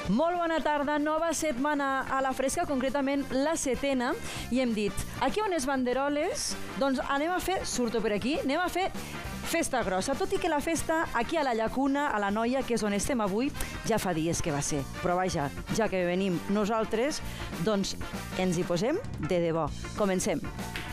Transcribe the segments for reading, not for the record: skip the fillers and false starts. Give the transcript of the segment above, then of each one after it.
Molt bona tarda, nova setmana a la fresca, concretament la setena, i hem dit, aquí on és Banderoles, doncs anem a fer, surto per aquí, anem a fer festa grossa, tot i que la festa aquí a la Llacuna, a la Noia, que és on estem avui, ja fa dies que va ser. Però vaja, ja que venim nosaltres, doncs ens hi posem de debò. Comencem.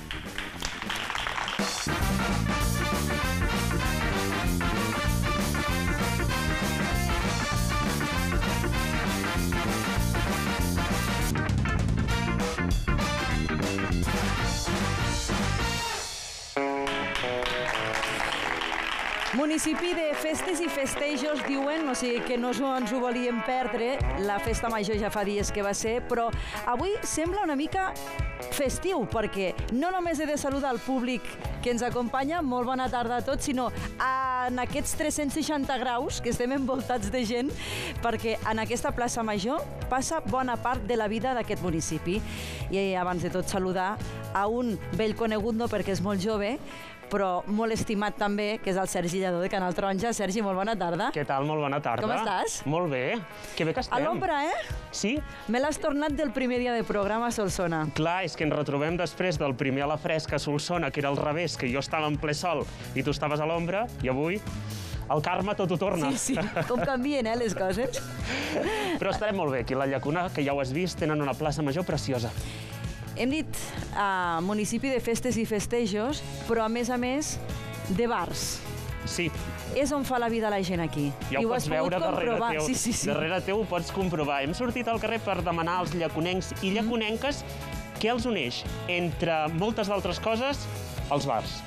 Municipi de festes i festejos, diuen, o sigui que no ens ho volíem perdre, la festa major ja fa dies que va ser, però avui sembla una mica festiu, perquè no només he de saludar el públic que ens acompanya, molt bona tarda a tots, sinó en aquests 360 graus que estem envoltats de gent, perquè en aquesta plaça major passa bona part de la vida d'aquest municipi. I abans de tot saludar a un vell conegut, no perquè és molt jove, però molt estimat també, que és el Sergi Lladó de Canal Taronja. Sergi, molt bona tarda. Què tal? Molt bona tarda. Com estàs? Molt bé. Que bé que estem. A l'ombra, Sí. Me l'has tornat del primer dia de programa a Solsona. Clar, és que ens retrobem després del primer a la fresca a Solsona, que era al revés, que jo estava en ple sol i tu estaves a l'ombra, i avui el karma tot ho torna. Sí, com canvien, les coses. Però estarem molt bé aquí a la Llacuna, que ja ho has vist, tenen una plaça major preciosa. Hem dit municipi de festes i festejos, però a més de bars. Sí. És on fa la vida la gent aquí. Ja ho pots veure darrere teu. Sí. Darrere teu ho pots comprovar. Hem sortit al carrer per demanar als llaconencs i llaconenques què els uneix, entre moltes d'altres coses, els bars.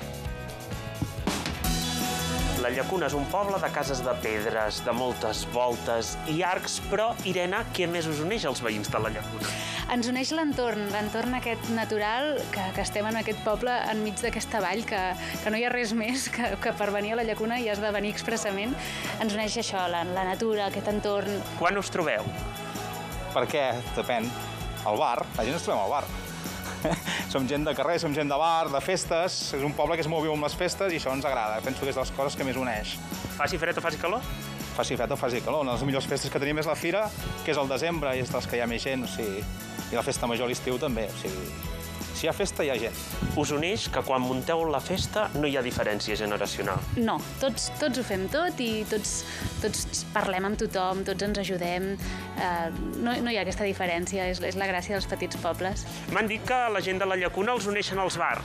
La Llacuna és un poble de cases de pedres, de moltes voltes i arcs, però, Irene, què més us uneix als veïns de la Llacuna? Ens uneix l'entorn aquest natural, que estem en aquest poble enmig d'aquesta vall, que no hi ha res més que per venir a la Llacuna i has de venir expressament. Ens uneix això, la natura, aquest entorn. Quan us trobeu? Per què? Depèn. Al bar, la gent ens trobem al bar. Som gent de carrer, som gent de bar, de festes. És un poble que es mou viu amb les festes i això ens agrada. Penso que és de les coses que més uneix. Faci fred o faci calor? Faci fred o faci calor. Una de les millors festes que tenim és la fira, que és al desembre, i és dels que hi ha més gent, i la festa major a l'estiu també. Si hi ha festa, hi ha gent. Us uneix que quan munteu la festa no hi ha diferència generacional? No, tots ho fem tot i tots parlem amb tothom, tots ens ajudem. No hi ha aquesta diferència, és la gràcia dels petits pobles. M'han dit que la gent de la Llacuna els uneixen als bars.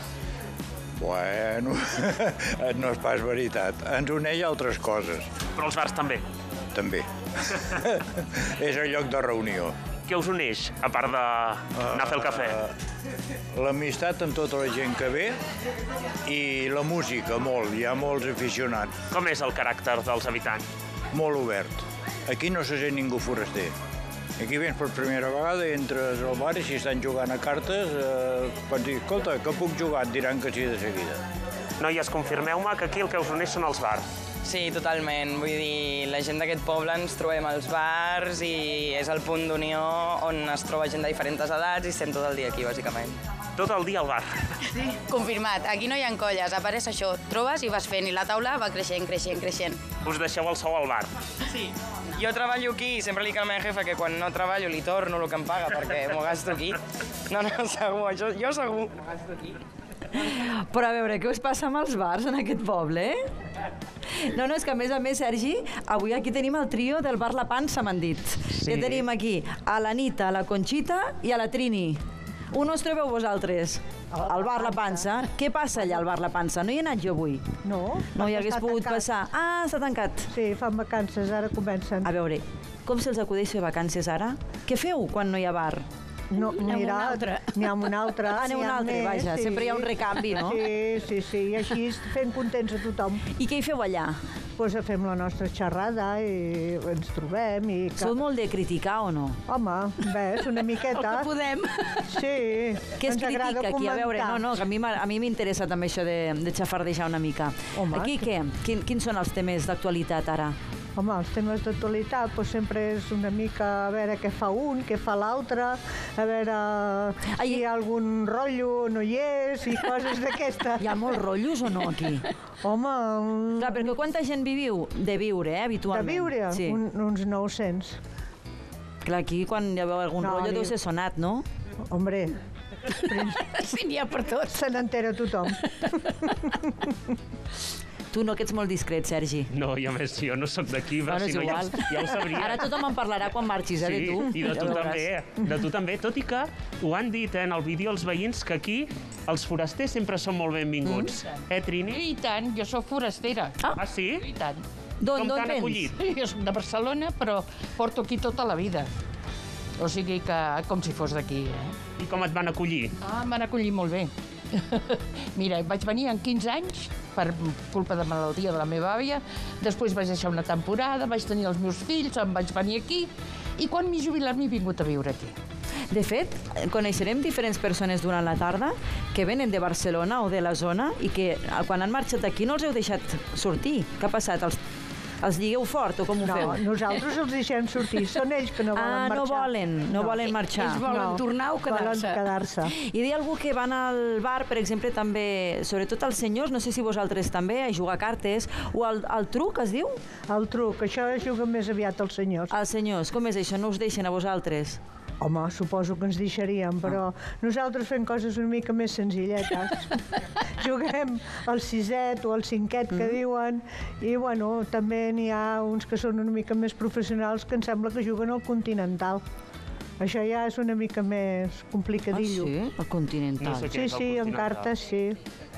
Bueno, no és pas veritat. Ens uneix altres coses. Però els bars també? També. És el lloc de reunió. Què us uneix, a part d'anar a fer el cafè? L'amistat amb tota la gent que ve i la música, molt. Hi ha molts aficionats. Com és el caràcter dels habitants? Molt obert. Aquí no se sent ningú foraster. Aquí vens per primera vegada, entres al bar i si estan jugant a cartes, pots dir, escolta, que puc jugar? Et diran que sí de seguida. Noies, confirmeu-me que aquí el que us uneix són els bars. Sí, totalment. Vull dir, la gent d'aquest poble ens trobem als bars i és el punt d'unió on es troba gent de diferents edats i estem tot el dia aquí, bàsicament. Tot el dia al bar. Sí. Confirmat. Aquí no hi ha colles. A part és això, trobes i vas fent i la taula va creixent. Us deixeu el sou al bar. Sí. Jo treballo aquí i sempre li dic a la meva jefa que quan no treballo li torno el que em paga perquè m'ho gasto aquí. No, segur, jo segur. M'ho gasto aquí. Però a veure, què us passa amb els bars en aquest poble, No, és que a més, Sergi, avui aquí tenim el trio del bar La Pansa, m'han dit. Sí. Que tenim aquí a l'Anita, a la Conxita i a la Trini. On us trobeu vosaltres? Al bar La Pansa. Què passa allà al bar La Pansa? No hi he anat jo avui. No, No hi hagués està pogut tancat. passar. Ah, està tancat. Sí, fan vacances, ara comencen. A veure, com se'ls acudeix fer vacances ara? Què feu quan no hi ha bar? No, n'hi ha un altre. N'hi ha un altre. N'hi ha un altre, vaja, sempre hi ha un recanvi, no? Sí, i així fent contents a tothom. I què hi feu allà? Doncs fem la nostra xerrada i ens trobem i... Sou molt de criticar o no? Home, ves, una miqueta. El que podem. Sí, Què es ens agrada critica aquí? A veure, comentar. que a mi m'interessa també això de xafardejar una mica. Home, Aquí què? Quins són els temes d'actualitat ara? Home, els temes d'actualitat sempre és una mica a veure què fa un, què fa l'altre, a veure si hi ha algun rotllo, no hi és, i coses d'aquestes. Hi ha molts rotllos o no aquí? Home... Clar, perquè quanta gent viviu? De viure, habitualment. De viure? Sí. Uns 900. Clar, aquí quan hi ha algun rotllo deu ser sonat, no? Hombre, Sí, n'hi ha per tots. se n'entera tothom. Tu no, que ets molt discret, Sergi. No, i a més, jo no sóc d'aquí, Bueno, és si no igual. ja ho sabria. Ara tothom en parlarà quan marxis, de tu. Sí, i de Ja tu veuràs. també, de tu també. Tot i que ho han dit en el vídeo els veïns, que aquí els forasters sempre són molt benvinguts. Trini? I tant, jo sóc forastera. Ah, sí? I tant. D'on Com t'han vens? acollit? Jo soc de Barcelona, però porto aquí tota la vida. O sigui que com si fos d'aquí, I com et van acollir? Em van acollir molt bé. Mira, vaig venir amb 15 anys per culpa de malaltia de la meva àvia, després vaig deixar una temporada, vaig tenir els meus fills, em vaig venir aquí i quan m'he jubilat m'he vingut a viure aquí. De fet, coneixerem diferents persones durant la tarda que venen de Barcelona o de la zona i que quan han marxat aquí no els heu deixat sortir. Què ha passat? Els lligueu fort o com ho feu? No, nosaltres els deixem sortir, són ells que no volen marxar. no volen marxar. Ells volen tornar o quedar-se. Volen quedar-se. I deia algú que van al bar, per exemple, també, sobretot els senyors, no sé si vosaltres també, a jugar a cartes, o al truc, es diu? El truc, això es juga més aviat els senyors. Els senyors, com és això? No us deixen a vosaltres? Home, suposo que ens deixaríem, però nosaltres fem coses una mica més senzilletes. Juguem al siset o al cinquet que diuen, i bueno, també n'hi ha uns que són una mica més professionals que em sembla que juguen al continental. Això ja és una mica més complicadillo. Ah, sí? El continental. No sé què Sí, és el sí, en continental. cartes, sí.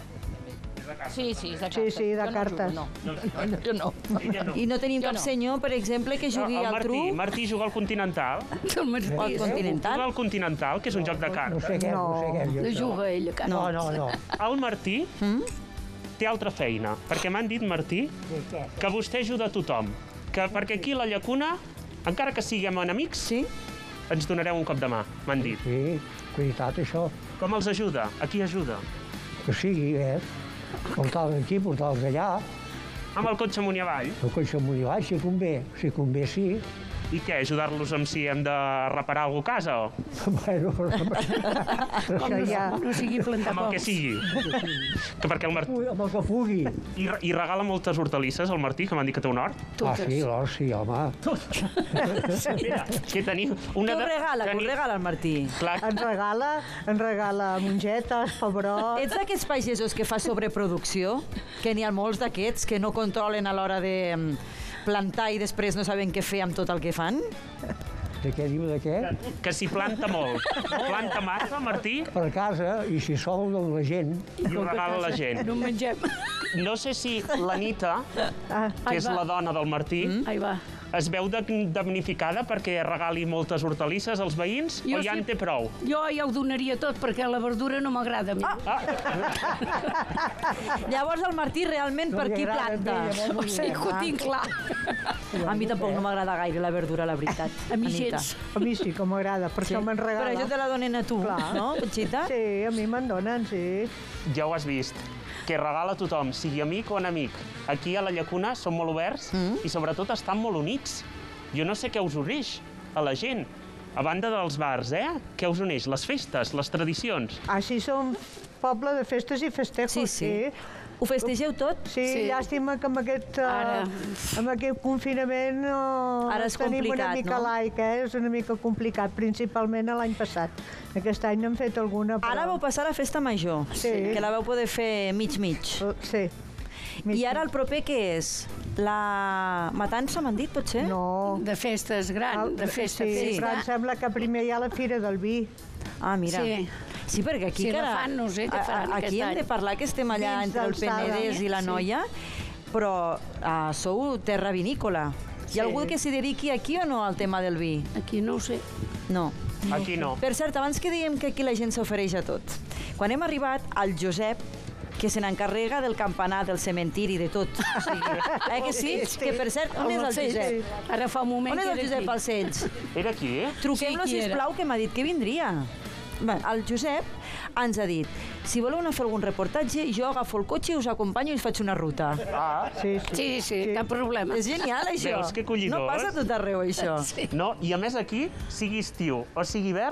Sí, sí, de cartes. Sí, sí, de Jo cartes. No jugo, jo no. Ella no. I no tenim Jo cap no. senyor, per exemple, que jugui El al truc? Martí juga al Continental. O al Juga continental? al Continental, que és un joc de cartes. No juga ell a cartes. No. El Martí té altra feina, perquè m'han dit, Martí, que vostè ajuda a tothom. Perquè aquí a la Llacuna, encara que siguem enemics, Sí? ens donareu un cop de mà, m'han dit. Sí, veritat, això. Com els ajuda? A qui ajuda? Que sigui, portar-los aquí, portar-los allà, Amb el cotxe amunt i avall. el cotxe amunt i avall, si convé, sí. I què, ajudar-los amb si hem de reparar alguna casa o Bueno, Això ja... No sigui plantar amb el que sigui? Que perquè el Martí... amb el que pugui. I regala moltes hortalisses, el Martí, que m'han dit que té un hort. Ah, sí, l'hort, sí, home. Mira, que tenim Què una... us regala? Què us regala el Martí? Clar, Ens regala mongetes, pebrot... Ets d'aquests pagesos que fa sobreproducció? Que n'hi ha molts d'aquests que no controlen a l'hora de plantar i després no saben què fer amb tot el que fan? De què diu, de què? que s'hi planta molt. Planta massa, Martí, Per casa, i si sol, doncs la gent. i ho regala a la gent. No en mengem. No sé si l'Anita, que és la dona del Martí, Ahí va. es veu damnificada perquè regali moltes hortalisses als veïns Jo o ja sí. en té prou? Jo ja ho donaria tot perquè la verdura no m'agrada a mi. Llavors el Martí realment per qui planta? O sigui que ho tinc clar. A mi tampoc no m'agrada gaire la verdura, la veritat. A mi Anita. gens. A mi sí que m'agrada, per això me'n Però regala. això te la donen a tu, Clar. no, Conxita? Sí, a mi me'n donen, sí. Ja ho has vist, que regala a tothom, sigui amic o enemic. Aquí a la Llacuna som molt oberts i sobretot estan molt units. Jo no sé què us uneix a la gent. A banda dels bars, Què us uneix? Les festes, les tradicions. Així som poble de festes i festejos, Sí, sí. Ho festegeu tot? Sí, llàstima que amb aquest, amb aquest confinament Ara és tenim una complicat, mica no? laic, És una mica complicat, principalment l'any passat. Aquest any n'hem fet alguna, però... Ara vau passar a la festa major, Sí. que la vau poder fer mig-mig. Sí. I ara el proper què és? La matança, m'han dit, potser? No. De festes gran, de festa, Sí, però em festa. sembla que primer hi ha la Fira del Vi. Ah, mira. Sí. Sí, perquè aquí Si que no ara... fan, no sé què faran Aquí aquest hem any. de parlar que estem allà Vins entre el d'alçada, Penedès i la sí. Noia, però sou terra vinícola. Hi Sí. ha algú que s'hi dediqui aquí o no al tema del vi? Aquí no ho sé. No. Aquí no. Per cert, abans que dèiem que aquí la gent s'ofereix a tot, quan hem arribat, al Josep, que se n'encarrega del campanar, del cementiri, de tot. O sigui, que sí? Que, per cert, on és el Josep? Ara fa un moment On és que el era Josep aquí. Balcells? Era aquí, Truquem-lo, Sí, qui era? sisplau, que m'ha dit que vindria. Bé, el Josep ens ha dit, si voleu anar a fer algun reportatge, jo agafo el cotxe i us acompanyo i us faig una ruta. Sí, cap problema. És genial, això. Veus que collidors? No passa a tot arreu, això. No, i a més aquí, sigui estiu o sigui hivern,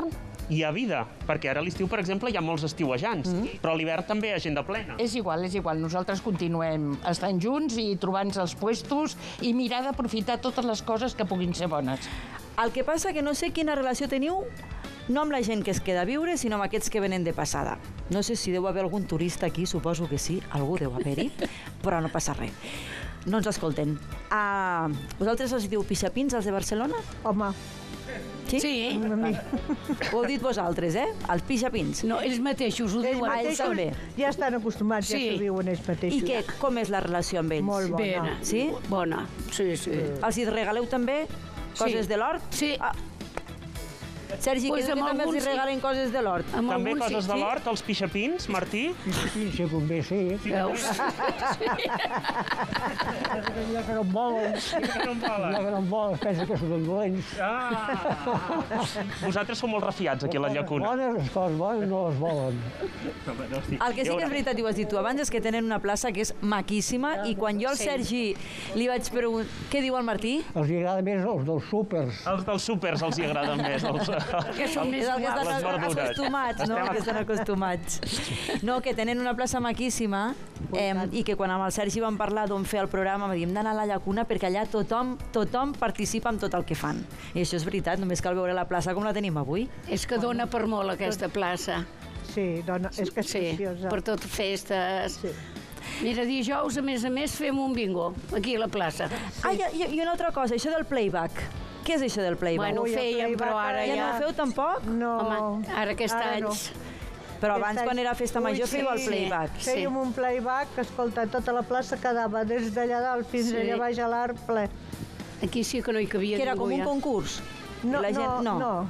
hi ha vida, perquè ara a l'estiu, per exemple, hi ha molts estiuejants, però a l'hivern també hi ha agenda plena. És igual. Nosaltres continuem estant junts i trobant-nos els puestos i mirar d'aprofitar totes les coses que puguin ser bones. El que passa que no sé quina relació teniu no amb la gent que es queda a viure, sinó amb aquests que venen de passada. No sé si deu haver algun turista aquí, suposo que sí, algú deu haver-hi, però no passa res. No ens escolten. Vosaltres els diu pixapins, els de Barcelona? Home, Sí? Sí. Ho heu dit vosaltres, Els pixapins. No, ells mateixos ho diuen. Ells també. ja estan acostumats, ja Sí. s'ho diuen ells mateixos. I què, com és la relació amb ells? Molt bona. Bé, Sí? bona. Sí, sí. Els hi regaleu també coses de l'hort? Sí. Sergi, Pues que amb també els hi alguns sí. regalen coses de l'hort. Amb També alguns coses sí. de l'hort, els pixapins, Martí? Sí, si convé, sí. Veus? Ja que no em volen, ja que no em volen, pensa que són dolents. Vosaltres sou molt refiats aquí a la llacuna. Bones, les coses bones no les volen. El que sí que és veritat, i ho has dit tu abans, és que tenen una plaça que és maquíssima i quan jo al Sergi li vaig preguntar... Què diu el Martí? Els agrada més els dels súpers. Els dels súpers els hi agraden més. Que són més És el que guapos. estan les verdures. acostumats, no? Que estan acostumats. No, que tenen una plaça maquíssima i que quan amb el Sergi vam parlar d'on fer el programa, vam dir, hem d'anar a la llacuna perquè allà tothom participa en tot el que fan. I això és veritat, només cal veure la plaça com la tenim avui. És que dona per molt aquesta plaça. Sí, dona, és que és Sí, preciosa. per tot festes. Sí. Mira, dijous, a més, fem un bingo, aquí a la plaça. I una altra cosa, això del playback. Què és això del playback? Bueno, ho Ui, el fèiem, però playback ara ja ja... no ho feu tampoc? No. Home, ara aquest any... no. Però abans, quan era festa major, fèieu el playback. Sí. Fèiem un playback que, escolta, tota la plaça quedava des d'allà dalt fins Sí. allà baix a l'art ple. Aquí sí que no hi cabia Que era ningú, com un ja. concurs. No, La gent-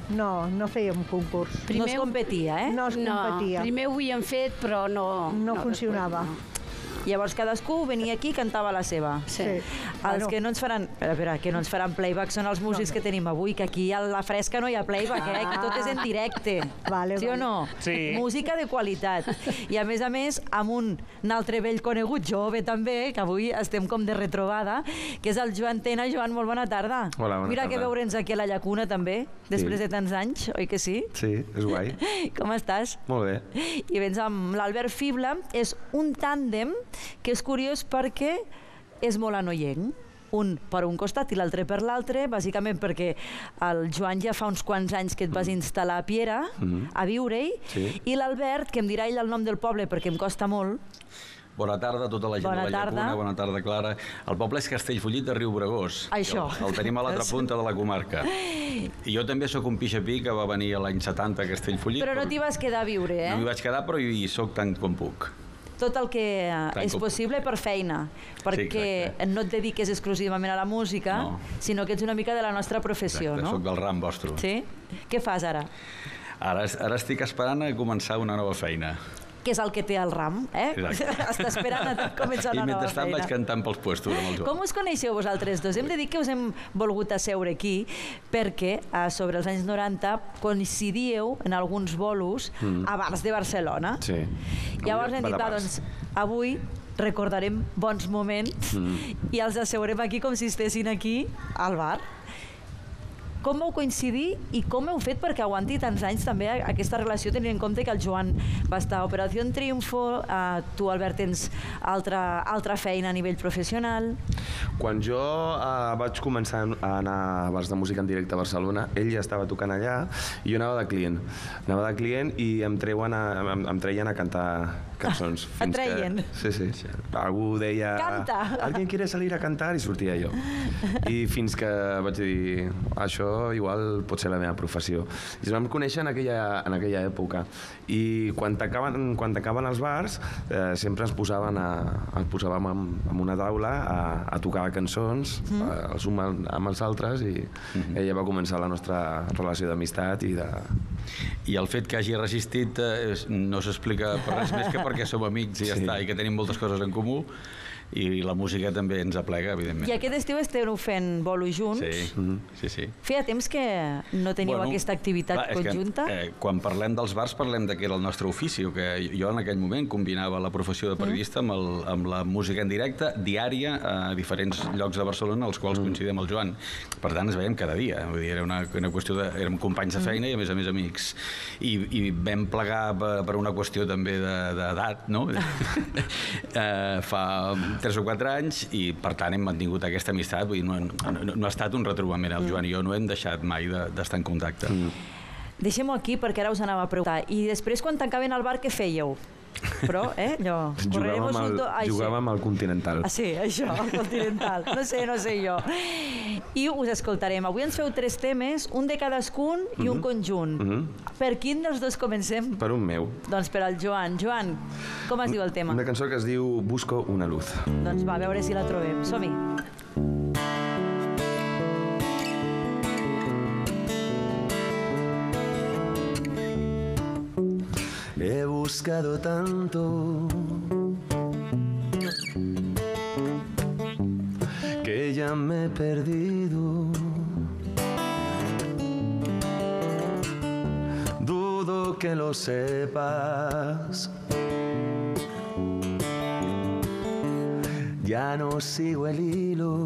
no fèiem concurs. No es competia, No es competia. Primer ho havíem fet, però no... No funcionava. Llavors cadascú venia aquí i cantava la seva. Sí. Els que no ens faran... Espera, que no ens faran playback són els músics que tenim avui, que aquí a la fresca no hi ha playback, que tot és en directe. Vale, Sí o no? Sí. Música de qualitat. I a més, amb un altre vell conegut, jove també, que avui estem com de retrobada, que és el Joan Tena. Joan, molt bona tarda. Hola, bona Mira tarda. que veure'ns aquí a la llacuna també, després de tants anys, oi que sí? Sí, és guai. Com estàs? Molt bé. I vens amb l'Albert Fibla. És un tàndem que és curiós perquè és molt anoienc. Un per un costat i l'altre per l'altre, bàsicament perquè el Joan ja fa uns quants anys que et vas instal·lar a Piera, a viure-hi, Sí. i l'Albert, que em dirà ell el nom del poble perquè em costa molt. Bona tarda a tota la gent Bona de la tarda. Llacuna. Bona tarda, Clara. El poble és Castellfollit de Riubregós. Això. El tenim a l'altra punta de la comarca. I jo també sóc un pixapí que va venir a l'any 70 a Castellfollit. Però no t'hi vas quedar a viure, No m'hi vaig quedar, però hi sóc tant com puc. Tot el que és com- possible per feina, perquè exacte. no et dediques exclusivament a la música, No. sinó que ets una mica de la nostra professió, Exacte, no? sóc del ram vostre. Sí? Què fas ara? Ara estic esperant a començar una nova feina. Què és el que té el ram, Exacte. Està esperant a començar I una nova mentrestant feina. vaig cantant pels puestos amb el Joan. Com us coneixeu vosaltres dos? Hem de dir que us hem volgut asseure aquí perquè sobre els anys 90 coincidíeu en alguns bolos a bars de Barcelona. Sí. Llavors hem dit, va, Badabars. doncs, avui recordarem bons moments i els asseurem aquí com si estessin aquí al bar. Com vau coincidir i com heu fet perquè aguanti tants anys també aquesta relació, tenint en compte que el Joan va estar a Operació Triunfo, tu, Albert, tens altra feina a nivell professional. Quan jo vaig començar a anar a bars de música en directe a Barcelona, ell ja estava tocant allà i jo anava de client. Anava de client i em treien a cantar cançons. Et treien? Sí. Algú deia... Canta! ¿Alguien quiere salir a cantar? I sortia jo. I fins que vaig dir, això igual pot ser la meva professió. I ens vam conèixer en aquella època. I quan tancaven els bars, sempre ens posàvem en una taula a tocar cançons, els uns amb els altres, i ella va començar la nostra relació d'amistat i de... I el fet que hagi resistit no s'explica per res més que perquè som amics i ja està, i que tenim moltes coses en comú. i la música també ens aplega, evidentment. I aquest estiu esteu fent bolo junts. Sí. Feia temps que no teníeu aquesta activitat conjunta? Quan parlem dels bars parlem de que era el nostre ofici, que jo en aquell moment combinava la professió de periodista amb la música en directe diària a diferents llocs de Barcelona als quals coincidia amb el Joan. Per tant, ens veiem cada dia. Vull dir, era una qüestió de... Érem companys de feina i, a més amics. I vam plegar per una qüestió també d'edat, no? Fa 3 o 4 anys i, per tant, hem mantingut aquesta amistat. Vull dir, no ha estat un retrobament. El Joan i jo no hem deixat mai d'estar en contacte. Deixem-ho aquí perquè ara us anava a preguntar. I després, quan tancaven el bar, què fèieu? Però, allò... Jugàvem al Continental. Ah, sí, això, al Continental. No sé jo. I us escoltarem. Avui ens feu 3 temes, un de cadascun i un conjunt. Per quin dels dos comencem? Per un meu. Doncs per al Joan. Joan, com es diu el tema? Una cançó que es diu Busco una luz. Doncs va, a veure si la trobem. Som-hi. He buscado tanto que ya me he perdido. Dudo que lo sepas. Ya no sigo el hilo.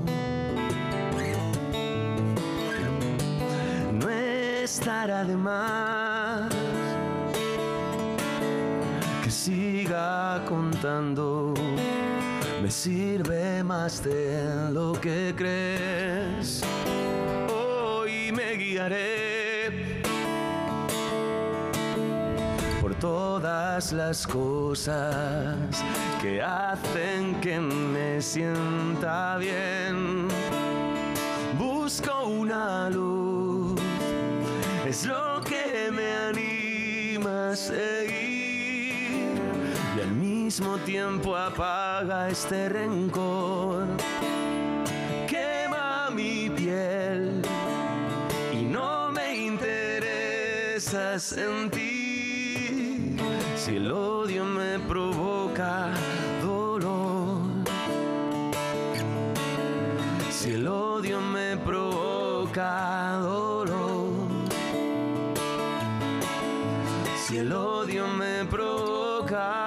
No estará de más que siga contando, me sirve más de lo que crees. Hoy me guiaré por todas las cosas que hacen que me sienta bien. Busco una luz, es lo que me anima a seguir. Y al mismo tiempo apaga este rencor, quema mi piel y no me interesa sentir si el odio me provoca dolor, si el odio me provoca dolor, si el odio me provoca.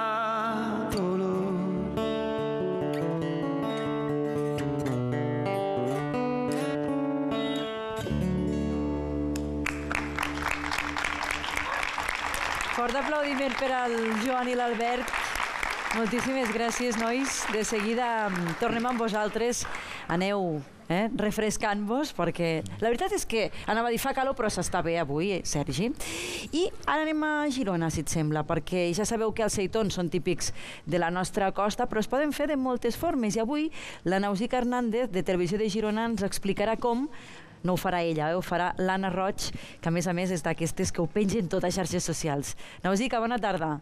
Fort aplaudiment per al Joan i l'Albert. Moltíssimes gràcies, nois. De seguida tornem amb vosaltres. Aneu refrescant-vos, perquè la veritat és que anava a dir fa calor, però s'està bé avui, Sergi. I ara anem a Girona, si et sembla, perquè ja sabeu que els seitons són típics de la nostra costa, però es poden fer de moltes formes. I avui la Nausica Hernández, de Televisió de Girona, ens explicarà com. No ho farà ella, ho farà l'Anna Roig, que a més és d'aquestes que ho pengen tot a xarxes socials. Nausica, bona tarda.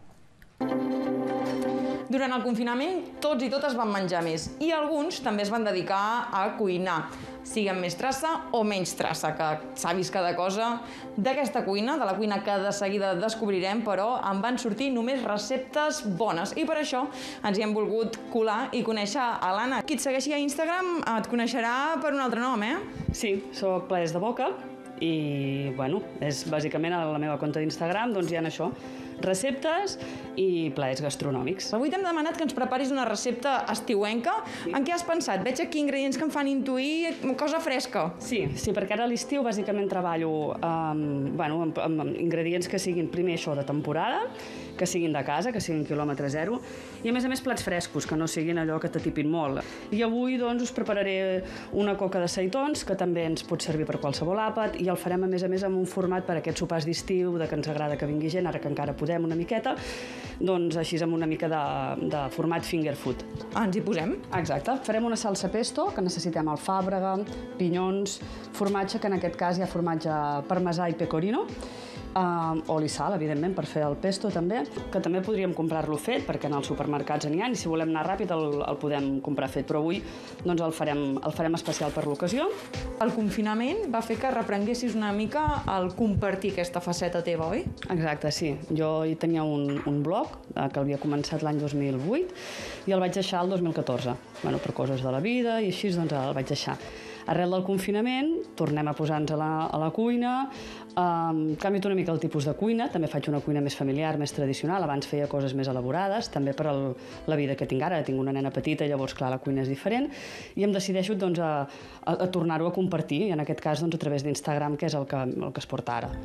Durant el confinament, tots i totes van menjar més i alguns també es van dedicar a cuinar, sigui amb més traça o menys traça, que s'ha vist cada cosa d'aquesta cuina, de la cuina que de seguida descobrirem, però en van sortir només receptes bones i per això ens hi hem volgut colar i conèixer a l'Anna. Qui et segueixi a Instagram et coneixerà per un altre nom, Sí, soc Plaers de Boca i, bueno, és bàsicament a la meva compte d'Instagram, doncs hi ha això, receptes i plaers gastronòmics. Avui t'hem demanat que ens preparis una recepta estiuenca. En què has pensat? Veig aquí ingredients que em fan intuir cosa fresca. Sí, perquè ara a l'estiu bàsicament treballo amb ingredients que siguin primer això de temporada, que siguin de casa, que siguin quilòmetre zero, i a més plats frescos, que no siguin allò que t'atipin molt. I avui doncs us prepararé una coca de seitons, que també ens pot servir per qualsevol àpat, i el farem a més amb un format per a aquests sopars d'estiu, que ens agrada que vingui gent, ara que encara podem una miqueta, doncs així amb una mica de format finger food. Ens hi posem? Exacte. Farem una salsa pesto, que necessitem alfàbrega, pinyons, formatge, que en aquest cas hi ha formatge parmesà i pecorino, Oli i sal, evidentment, per fer el pesto també, que també podríem comprar-lo fet, perquè en els supermercats n'hi ha, i si volem anar ràpid el podem comprar fet, però avui doncs, el farem especial per l'ocasió. El confinament va fer que reprenguessis una mica el compartir aquesta faceta teva, oi? Exacte, sí. Jo hi tenia un blog que havia començat l'any 2008 i el vaig deixar el 2014. Bueno, per coses de la vida i així doncs el vaig deixar. Arrel del confinament tornem a posar-nos a la cuina, canviat una mica el tipus de cuina, també faig una cuina més familiar, més tradicional, abans feia coses més elaborades, també per la vida que tinc ara, tinc una nena petita, llavors clar, la cuina és diferent, i em decideixo doncs, a tornar-ho a compartir, i en aquest cas doncs, a través d'Instagram, que és el que es porta ara.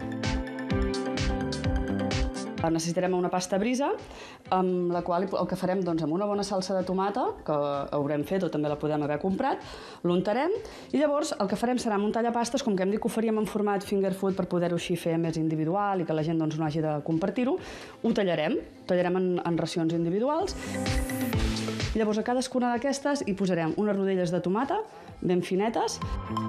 Necessitarem una pasta brisa, amb la qual el que farem doncs, amb una bona salsa de tomata, que haurem fet o també la podem haver comprat, l'untarem i llavors el que farem serà amb un tallapastes, com que hem dit que ho faríem en format finger food per poder-ho així fer més individual i que la gent doncs, no hagi de compartir-ho, ho tallarem en racions individuals. Llavors a cadascuna d'aquestes hi posarem unes rodelles de tomata ben finetes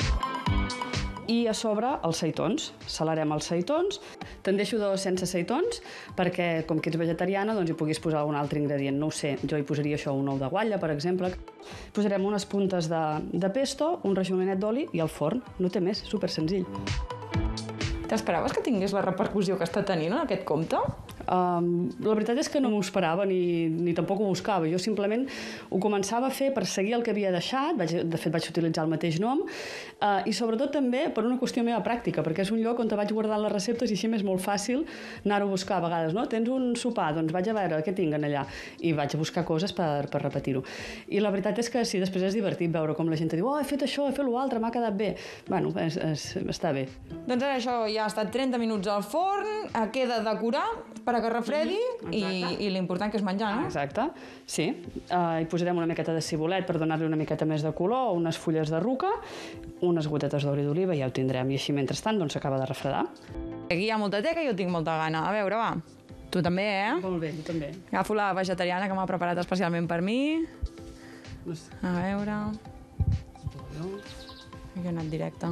i a sobre els seitons. Salarem els seitons. Te'n deixo dos sense seitons perquè, com que ets vegetariana, doncs hi puguis posar algun altre ingredient. No ho sé, jo hi posaria això, un ou de guatlla, per exemple. Posarem unes puntes de pesto, un rajolinet d'oli i al forn. No té més, super senzill. T'esperaves que tingués la repercussió que està tenint en aquest compte? La veritat és que no m'ho esperava ni tampoc ho buscava. Jo simplement ho començava a fer per seguir el que havia deixat, de fet vaig utilitzar el mateix nom, i sobretot també per una qüestió meva pràctica, perquè és un lloc on vaig guardant les receptes i així m'és molt fàcil anar-ho a buscar a vegades. No? Tens un sopar, doncs vaig a veure què tinc allà, i vaig a buscar coses per repetir-ho. I la veritat és que sí, després és divertit veure com la gent diu he fet això, he fet l'altre, m'ha quedat bé. Bueno, està bé. Doncs ara això ja ha estat 30 minuts al forn, queda decorar que refredi i l'important que és menjar, no? Exacte, sí. Hi posarem una miqueta de cibulet per donar-li una miqueta més de color, unes fulles de ruca, unes gotetes d'oli d'oliva, ja ho tindrem. I així, mentrestant, doncs s'acaba de refredar. Aquí hi ha molta teca i jo tinc molta gana. A veure, va. Tu també, Molt bé, jo també. Agafo la vegetariana que m'ha preparat especialment per mi. A veure... Aquí he anat directe.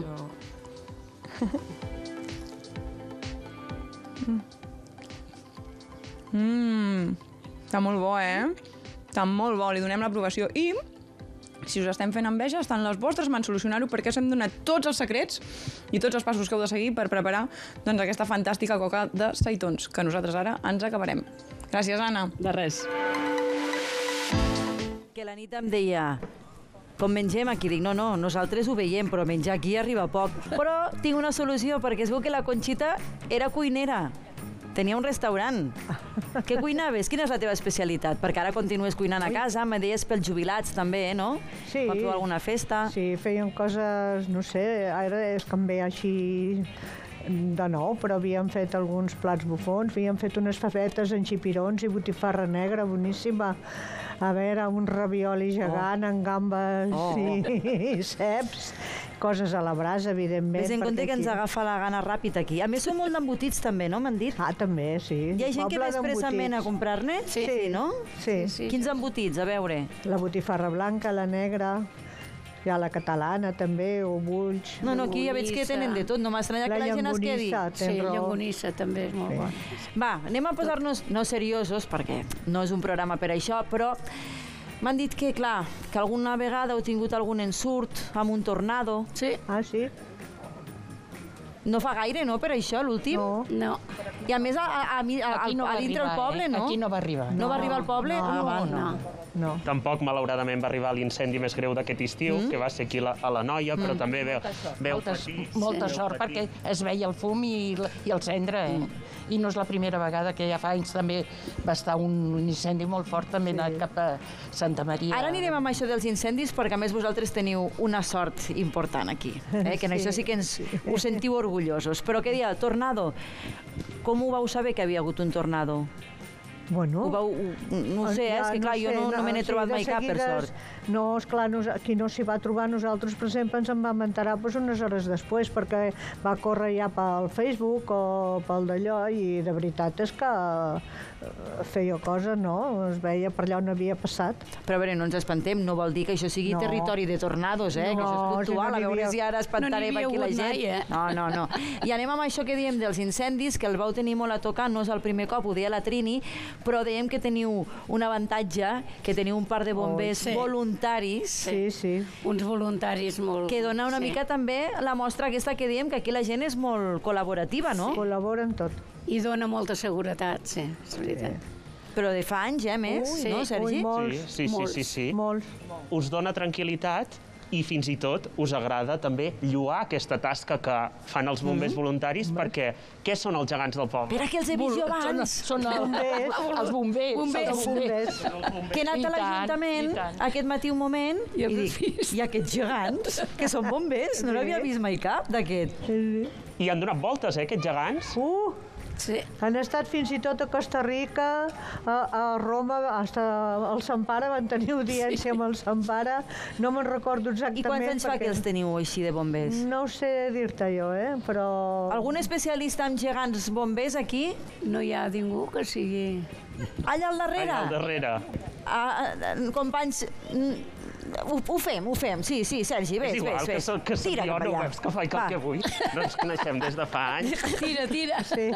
Està molt bo, Està molt bo, li donem l'aprovació. I, si us estem fent enveja, estan les vostres mans solucionar-ho perquè us hem donat tots els secrets i tots els passos que heu de seguir per preparar doncs, aquesta fantàstica coca de seitons, que nosaltres ara ens acabarem. Gràcies, Anna. De res. Que la nit em deia... Com mengem aquí? Dic, no, nosaltres ho veiem, però menjar aquí arriba poc. Però tinc una solució, perquè es veu que la Conxita era cuinera. Tenia un restaurant. Què cuinaves? Quina és la teva especialitat? Perquè ara continues cuinant a casa, me deies pels jubilats també, no? Sí. Pot fer alguna festa? Sí, feien coses, no sé, ara és que em ve així de nou, però havíem fet alguns plats bufons, havíem fet unes favetes en xipirons i botifarra negra, boníssima. A veure, un ravioli gegant amb gambes i ceps, coses a la brasa, evidentment. Ves en compte que ens agafa la gana ràpid aquí. A més, són molt d'embotits també, no? M'han dit. També, sí. Hi ha gent que ve expressament a comprar-ne? Sí, no? Sí. Quins embotits? A veure. La botifarra blanca, la negra... Hi ha la catalana, també, o bulls... No, aquí ja veig que tenen de tot, no m'estranya que la gent es quedi. Sí, llongonissa també és molt bona. Va, anem a posar-nos, no seriosos, perquè no és un programa per això, però m'han dit que, clar, que alguna vegada heu tingut algun ensurt amb un tornado. Sí. Ah, sí? No fa gaire, no, per això, l'últim? No. I a més, a dintre el poble, no? Aquí no va arribar. No va arribar al poble? No. Tampoc, malauradament, va arribar l'incendi més greu d'aquest estiu, que va ser aquí a la Noia, però també veu patir. Molta sort, perquè es veia el fum i el cendre, I no és la primera vegada, que ja fa anys també va estar un incendi molt fort, també anat cap a Santa Maria. Ara anirem amb això dels incendis, perquè a més vosaltres teniu una sort important aquí, que en això sí que us sentiu orgullosos. Però què dia, tornado? Com ho vau saber que havia hagut un tornado? Bueno... No sé, és que clar, jo no me n'he trobat mai cap, per sort. No, esclar, qui no s'hi va trobar, nosaltres, per exemple, ens en vam enterar unes hores després, perquè va córrer ja pel Facebook o pel d'allò, i de veritat és que feia cosa, no? Es veia per allà on havia passat. Però a veure, no ens espantem, no vol dir que això sigui territori de tornados, que això és puntual, a veure si ara espantarem aquí la gent. No. I anem amb això que diem dels incendis, que el vau tenir molt a tocar, no és el primer cop, ho deia la Trini, però dèiem que teniu un avantatge, que teniu un parc de bombers voluntaris. Sí. Uns voluntaris molt... Que dona una mica també la mostra aquesta que diem, que aquí la gent és molt col·laborativa, no? Col·laboren tot. I dona molta seguretat, sí, és veritat. Però de fa anys, més, no, Sergi? Sí. Molts. Us dona tranquil·litat i fins i tot us agrada també lloar aquesta tasca que fan els bombers voluntaris, perquè què són els gegants del poble? Espera, que els he vist jo abans. Són els bombers. Que he anat a l'Ajuntament aquest matí un moment i dic, i aquests gegants, que són bombers, no n'havia vist mai cap d'aquest. I han donat voltes, aquests gegants? Sí. Han estat fins i tot a Costa Rica, a Roma, fins al Sant Pare, van tenir audiència amb el Sant Pare, no me'n recordo exactament. I quants anys fa que els teniu així de bombers? No ho sé dir-te jo, però... Algun especialista en gegants bombers aquí? No hi ha ningú que sigui... Allà al darrere? Allà al darrere. Companys... Ho fem, sí, Sergi, vés. És igual, que soc jo, no veus que faig el que vull. No ens coneixem des de fa anys. Tira. Sí.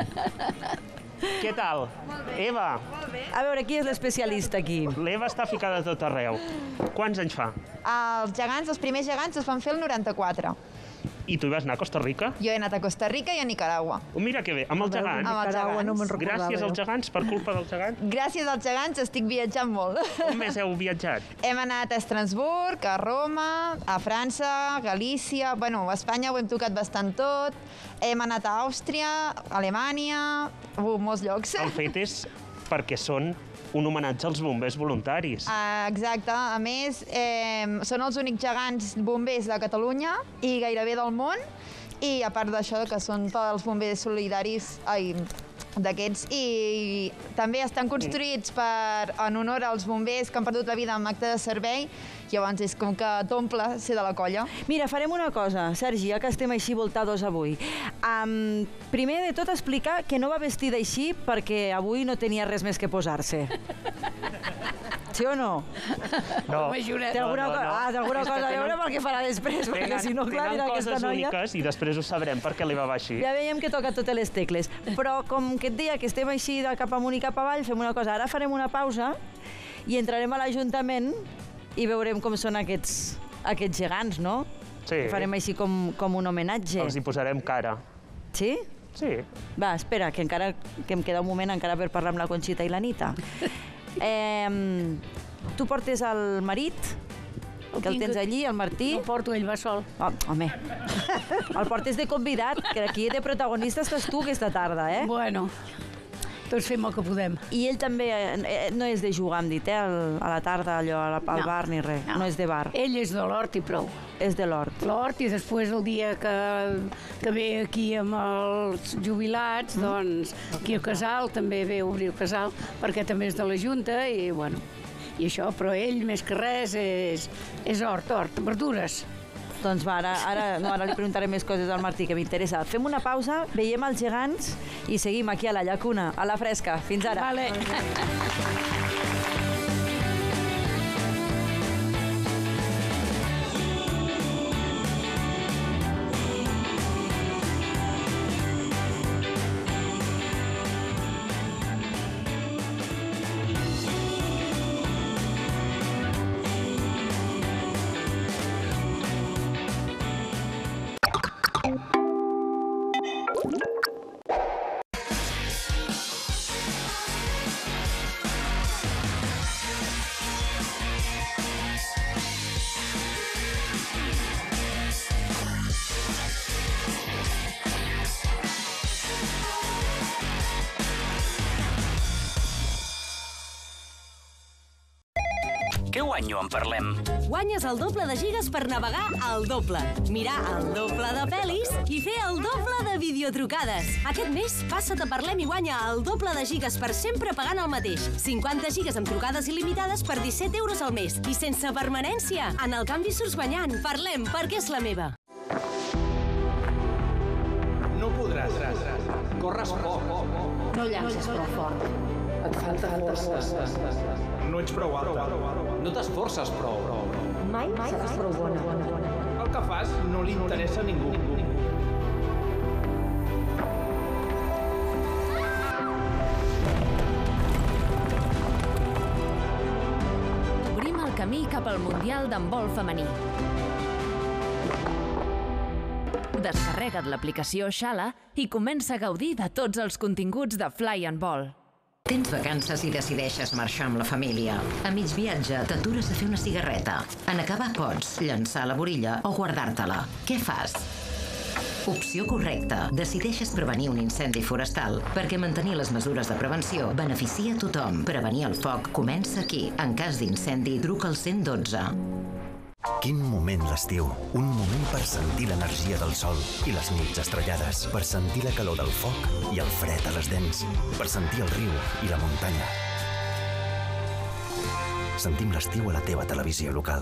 Què tal? Eva? Molt bé. A veure, qui és l'especialista aquí? L'Eva està ficada a tot arreu. Quants anys fa? Els primers gegants es van fer el 94. I tu hi vas anar a Costa Rica? Jo he anat a Costa Rica i a Nicaragua. Mira que bé, amb els gegants. Amb els gegants. No me'n recordava. Gràcies als gegants, per culpa dels gegants. Gràcies als gegants estic viatjant molt. On més heu viatjat? Hem anat a Estrasburg, a Roma, a França, Galícia... Bueno, a Espanya ho hem tocat bastant tot. Hem anat a Àustria, a Alemanya... molts llocs. El fet és perquè són un homenatge als bombers voluntaris. Exacte. A més, són els únics gegants bombers de Catalunya i gairebé del món, i a part d'això que són tots els bombers solidaris d'aquests, i també estan construïts en honor als bombers que han perdut la vida en acte de servei. Llavors és com que t'omple ser de la colla. Mira, farem una cosa, Sergi, ja que estem així voltados avui. Primer de tot explicar que no va vestida així perquè avui no tenia res més que posar-se. Sí o no? No. Té alguna cosa a veure pel que farà després, perquè si no, clar, dirà aquesta noia... Tenen coses úniques i després ho sabrem perquè li va així. Ja veiem que toca totes les tecles. Però com que et deia que estem així de cap amunt i cap avall, fem una cosa. Ara farem una pausa i entrarem a l'Ajuntament i veurem com són aquests gegants, no? Sí. Farem així com un homenatge. Els hi posarem cara. Sí? Sí. Va, espera, que em queda un moment encara per parlar amb la Conxita i l'Anita. Tu portes el marit, que el tens allí, el Martí? No porto, ell va sol. Home, el portes de convidat, que aquí de protagonista estàs tu aquesta tarda, eh? Bueno, tots fem el que podem. I ell també no és de jugar, hem dit, a la tarda, allò, al bar ni res. No és de bar. Ell és de l'hort i prou. És de l'hort. L'hort, i després el dia que ve aquí amb els jubilats, doncs aquí al casal, també ve a obrir el casal, perquè també és de la Junta, i bueno, i això, però ell més que res és hort, verdures. Doncs va, ara li preguntaré més coses al Martí, que m'interessa. Fem una pausa, veiem els gegants i seguim aquí a la llacuna, a la fresca. Fins ara. Vale. Què guanyo en Parlem? Guanyes el doble de gigas per navegar al doble, mirar el doble de pel·lis i fer el doble de videotrucades. Aquest mes, passa't a Parlem i guanya el doble de gigas per sempre pagant el mateix. 50 gigas amb trucades il·limitades per 17 euros al mes i sense permanència. En el canvi surts guanyant. Parlem, perquè és la meva. No podràs. Corres poc. No llances prou fort. Et falta força. No ets prou alta. No t'esforces prou. Mai seràs prou bona. El que fas no li interessa a ningú. Obrim el camí cap al Mundial d'handbol femení. Descarrega't l'aplicació Xala i comença a gaudir de tots els continguts de Fly and Ball. Tens vacances i decideixes marxar amb la família. A mig viatge t'atures a fer una cigarreta. En acabar pots llançar la borilla o guardar-te-la. Què fas? Opció correcta. Decideixes prevenir un incendi forestal perquè mantenir les mesures de prevenció beneficia a tothom. Prevenir el foc comença aquí. En cas d'incendi, truca al 112. Quin moment l'estiu. Un moment per sentir l'energia del sol i les nits estrellades, per sentir la calor del foc i el fred a les dents, per sentir el riu i la muntanya. Sentim l'estiu a la teva televisió local.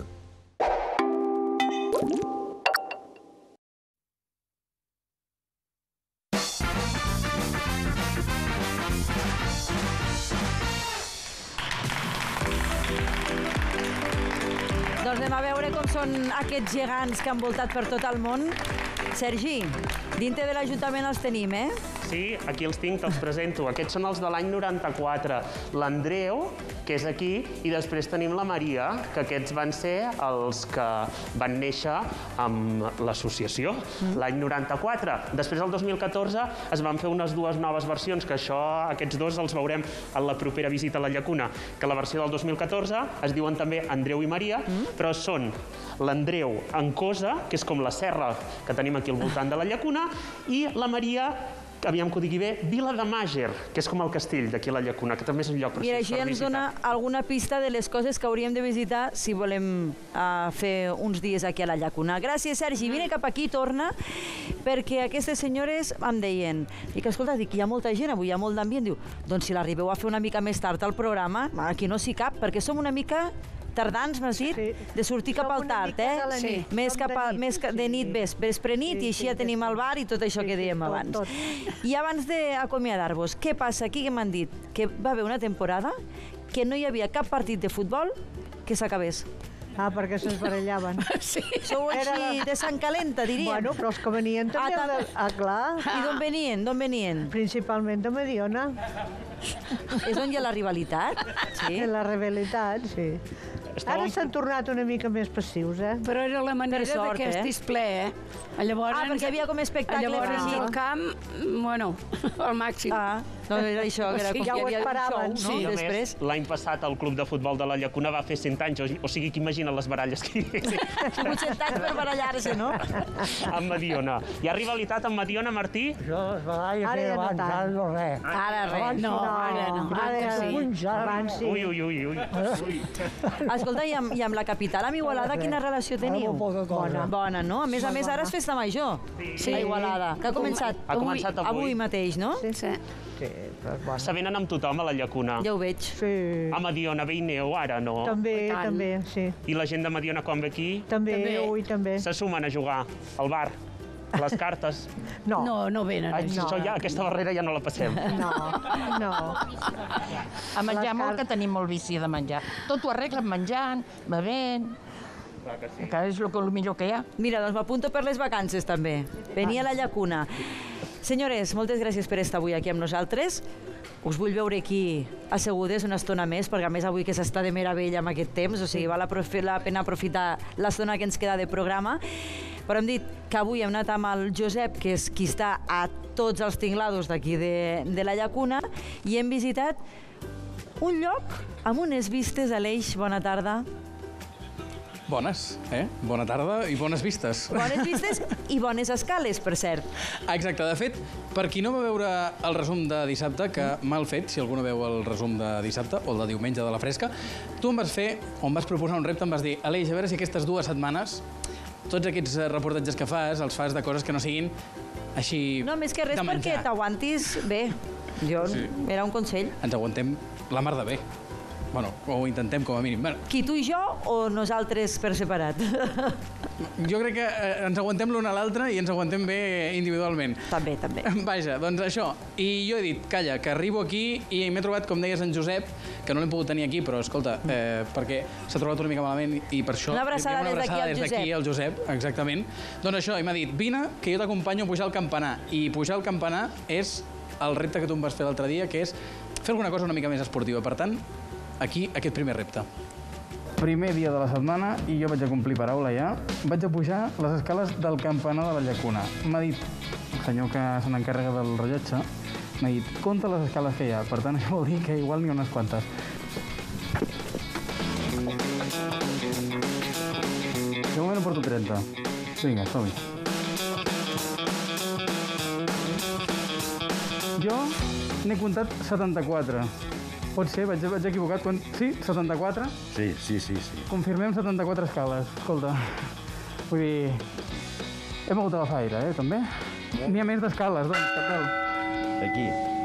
Doncs anem a veure com són aquests gegants que han voltat per tot el món. Sergi, dintre de l'Ajuntament els tenim, eh? Sí, aquí els tinc, te'ls presento. Aquests són els de l'any 94. L'Andreu, que és aquí, i després tenim la Maria, que aquests van ser els que van néixer amb l'associació l'any 94. Després, el 2014, es van fer unes dues noves versions, que aquests dos els veurem en la propera visita a la Llacuna, que la versió del 2014 es diuen també Andreu i Maria, però són l'Andreu en Cosa, que és com la serra que tenim aquí al voltant de la Llacuna, i la Maria, aviam que ho digui bé, Vila de Màger, que és com el castell d'aquí a la Llacuna, que també és un lloc preciós per visitar. Mira, així ens dona alguna pista de les coses que hauríem de visitar si volem fer uns dies aquí a la Llacuna. Gràcies, Sergi. Vine cap aquí, torna, perquè aquestes senyores em deien, dic, escolta, hi ha molta gent avui, hi ha molt d'ambient. Diu, doncs si l'arribeu a fer una mica més tard al programa, aquí no s'hi cap, perquè som una mica tardans, m'has dit? De sortir cap al tard, eh? Sí. Més de nit, vespre-nit, i així ja tenim el bar i tot això que dèiem abans. I abans d'acomiadar-vos, què passa aquí que m'han dit? Que va haver una temporada que no hi havia cap partit de futbol que s'acabés. Ah, perquè se'ns barallaven. Sí. Sou així de sang calenta, diríem. Bueno, però els que venien també... clar. I d'on venien? D'on venien? Principalment de Mediona. És on hi ha la rivalitat? Sí. La rivalitat, sí. Ara s'han tornat una mica més passius, eh? Però era la manera d'aquest displè, eh? Llavors, perquè hi havia com espectacle. Llavors el camp, bueno, al màxim. No, era això, que era com ja ho esperaven. Sí, a més, l'any passat el Club de Futbol de la Llacuna va fer 100 anys, o sigui que imagina les baralles que hi ha. 100 anys per barallar-se, no? Amb Mediona. Hi ha rivalitat amb Mediona, Martí? Jo, les baralles que abans, ara no res. Ara res. No, ara no. Abans sí. Ui. Escolta, i amb la capital, amb Igualada, quina relació teniu? Bona, no? A més, ara és festa major, a Igualada, que ha començat avui mateix, no? Sí. Se venen amb tothom a la Llacuna. Ja ho veig. Sí. A Mediona ve i neu, ara, no? També, sí. I la gent de Mediona, quan ve aquí? També. Se sumen a jugar al bar, a les cartes? No. No venen. Això ja, aquesta barrera ja no la passem. No. A menjar molt, que tenim molt vici de menjar. Tot ho arreglen menjant, bevent... Que és el millor que hi ha. Mira, doncs m'apunto per les vacances, també. Venir a la Llacuna. Senyores, moltes gràcies per estar avui aquí amb nosaltres. Us vull veure aquí assegudes una estona més, perquè a més avui que s'està de meravella amb aquest temps, o sigui, val la pena aprofitar l'estona que ens queda de programa. Però hem dit que avui hem anat amb el Josep, que és qui està a tots els tinglados d'aquí de la Llacuna, i hem visitat un lloc amb unes vistes a l'Eix. Bona tarda. Bones, Bona tarda i bones vistes. Bones vistes i bones escales, per cert. Exacte, de fet, per qui no va veure el resum de dissabte, que mal fet, si algú no veu el resum de dissabte o el de diumenge de la Fresca, tu em vas fer, o em vas proposar un repte, em vas dir, Aleix, a veure si aquestes 2 setmanes tots aquests reportatges que fas els fas de coses que no siguin així No, més que res de menjar. perquè t'aguantis bé. Era un consell. Ens aguantem la mar de bé. Bueno, o ho intentem com a mínim. Bueno, Qui, tu i jo o nosaltres per separat? jo crec que ens aguantem l'un a l'altre i ens aguantem bé individualment. També. Vaja, doncs això. I jo he dit, calla, que arribo aquí i m'he trobat, com deies, en Josep, que no l'hem pogut tenir aquí, però escolta, perquè s'ha trobat una mica malament i per això... Una abraçada des d'aquí al Josep, exactament. Doncs això, i m'ha dit, vine, que jo t'acompanyo a pujar al campanar. I pujar al campanar és el repte que tu em vas fer l'altre dia, que és fer alguna cosa una mica més esportiva. Per tant, aquí, aquest primer repte. Primer dia de la setmana i jo vaig a complir paraula ja. Vaig a pujar les escales del campanar de la Llacuna. M'ha dit, el senyor que se n'encarrega del rellotge, m'ha dit, compta les escales que hi ha. Per tant, això vol dir que igual n'hi ha unes quantes. De moment en porto 30. Vinga, som-hi. Jo n'he comptat 74. Pot ser, vaig equivocat. Sí, 74? Sí. Confirmem 74 escales. Escolta, vull dir... Hem hagut d'agafar aire, també? N'hi ha més d'escales, doncs, cap tal. Aquí.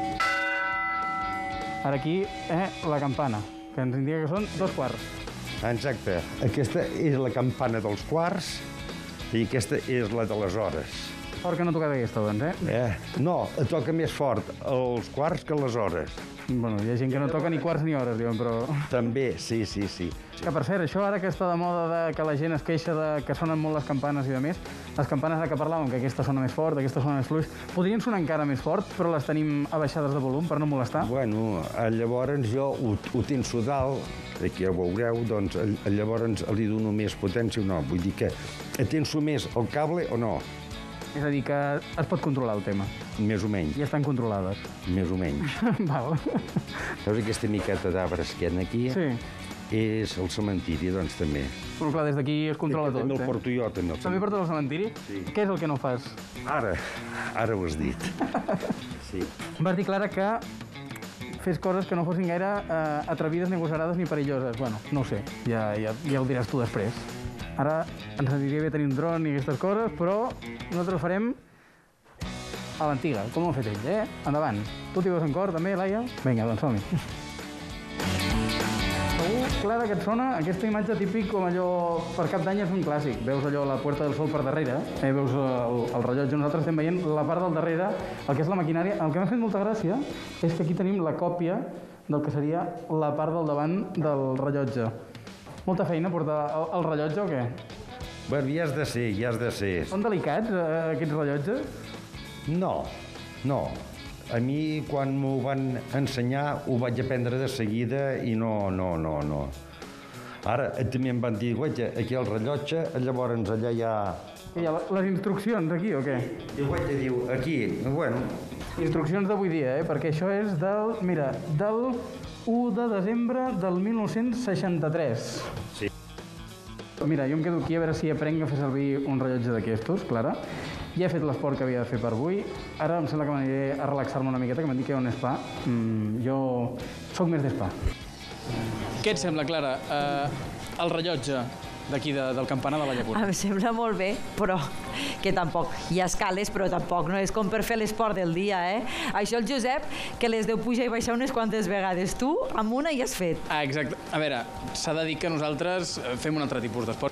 Ara aquí, la campana, que ens indica que són 2 quarts. Exacte. Aquesta és la campana dels quarts i aquesta és la de les hores. Fort que no toca aquesta, doncs, No, toca més fort els quarts que les hores. Bueno, hi ha gent que no toca ni quarts ni hores, diuen, però... També, sí. Que, per cert, això ara que està de moda que la gent es queixa que sonen molt les campanes i de més, les campanes de què parlàvem, que aquesta sona més fort, aquesta sona més fluix, podrien sonar encara més fort, però les tenim abaixades de volum per no molestar? Bueno, llavors jo ho tenso dalt, aquí ja ho veureu, doncs llavors li dono més potència o no. Vull dir que tenso més el cable o no. És a dir, que es pot controlar el tema. Més o menys. I estan controlades. Més o menys. Val. Veus aquesta miqueta d'arbres que hi ha aquí? Sí. És el cementiri, doncs, també. Però clar, des d'aquí es controla tot. També el porto jo, també. També portes al cementiri? Sí. Què és el que no fas? Ara ho has dit. Sí. Vas dir, Clara, que fes coses que no fossin gaire atrevides, ni agosarades, ni perilloses. Bueno, no ho sé, ja ho diràs tu després. Ara ens aniria bé tenir un dron i aquestes coses, però nosaltres ho farem a l'antiga, com ho ha fet ell, Endavant. Tu t'hi veus en cor, també, Laia? Vinga, doncs som-hi. Segur, Clara, que et sona aquesta imatge típic com allò... Per Cap d'Any és un clàssic. Veus allò la Puerta del Sol per darrere, veus el rellotge. Nosaltres estem veient la part del darrere, el que és la maquinària. El que m'ha fet molta gràcia és que aquí tenim la còpia del que seria la part del davant del rellotge. Molta feina portar el rellotge o què? Bueno, ja has de ser. Són delicats, aquests rellotges? No. A mi, quan m'ho van ensenyar, ho vaig aprendre de seguida i no. Ara també em van dir, guaita, aquí el rellotge, llavors allà hi ha... Hi ha les instruccions aquí o què? I guaita diu, aquí, bueno... Instruccions d'avui dia, perquè això és del 1 de desembre del 1963. Sí. Mira, jo em quedo aquí a veure si aprenc a fer servir un rellotge d'aquestos, Clara. Ja he fet l'esport que havia de fer per avui. Ara em sembla que m'aniré a relaxar-me una miqueta, que m'han dit que hi ha un spa. Jo sóc més d'espa. Què et sembla, Clara, el rellotge d'aquí del campanar de la Llacuna? Em sembla molt bé, però que tampoc hi ha escales, però tampoc no és com per fer l'esport del dia, Això el Josep, que les deu pujar i baixar unes quantes vegades. Tu, amb una hi has fet. Exacte. A veure, s'ha de dir que nosaltres fem un altre tipus d'esport.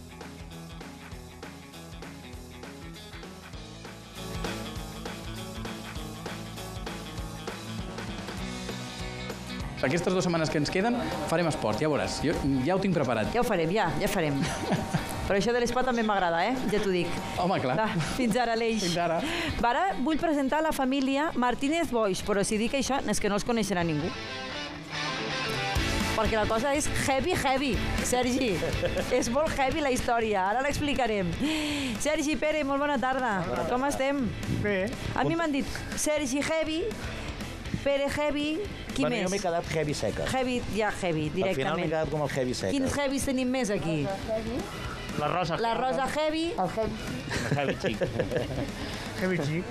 Aquestes 2 setmanes que ens queden farem esport, ja veuràs. Jo ja ho tinc preparat. Ja ho farem, ja farem. Però això de l'esport també m'agrada, ja t'ho dic. Home, clar. Fins ara, Aleix. Fins ara. Ara vull presentar la família Martínez Boix, però si dic això és que no els coneixerà ningú. Perquè la cosa és heavy, Sergi. És molt heavy la història, ara l'explicarem. Sergi, Pere, molt bona tarda. Com estem? Bé. A mi m'han dit Sergi heavy Pere Heavy, qui Bueno, més? jo m'he quedat heavy seca. Heavy, directament. Al final m'he quedat com el heavy seca. Quins heavies tenim més aquí? La Rosa La Rosa Heavy. Heavy Chic. Heavy Chic.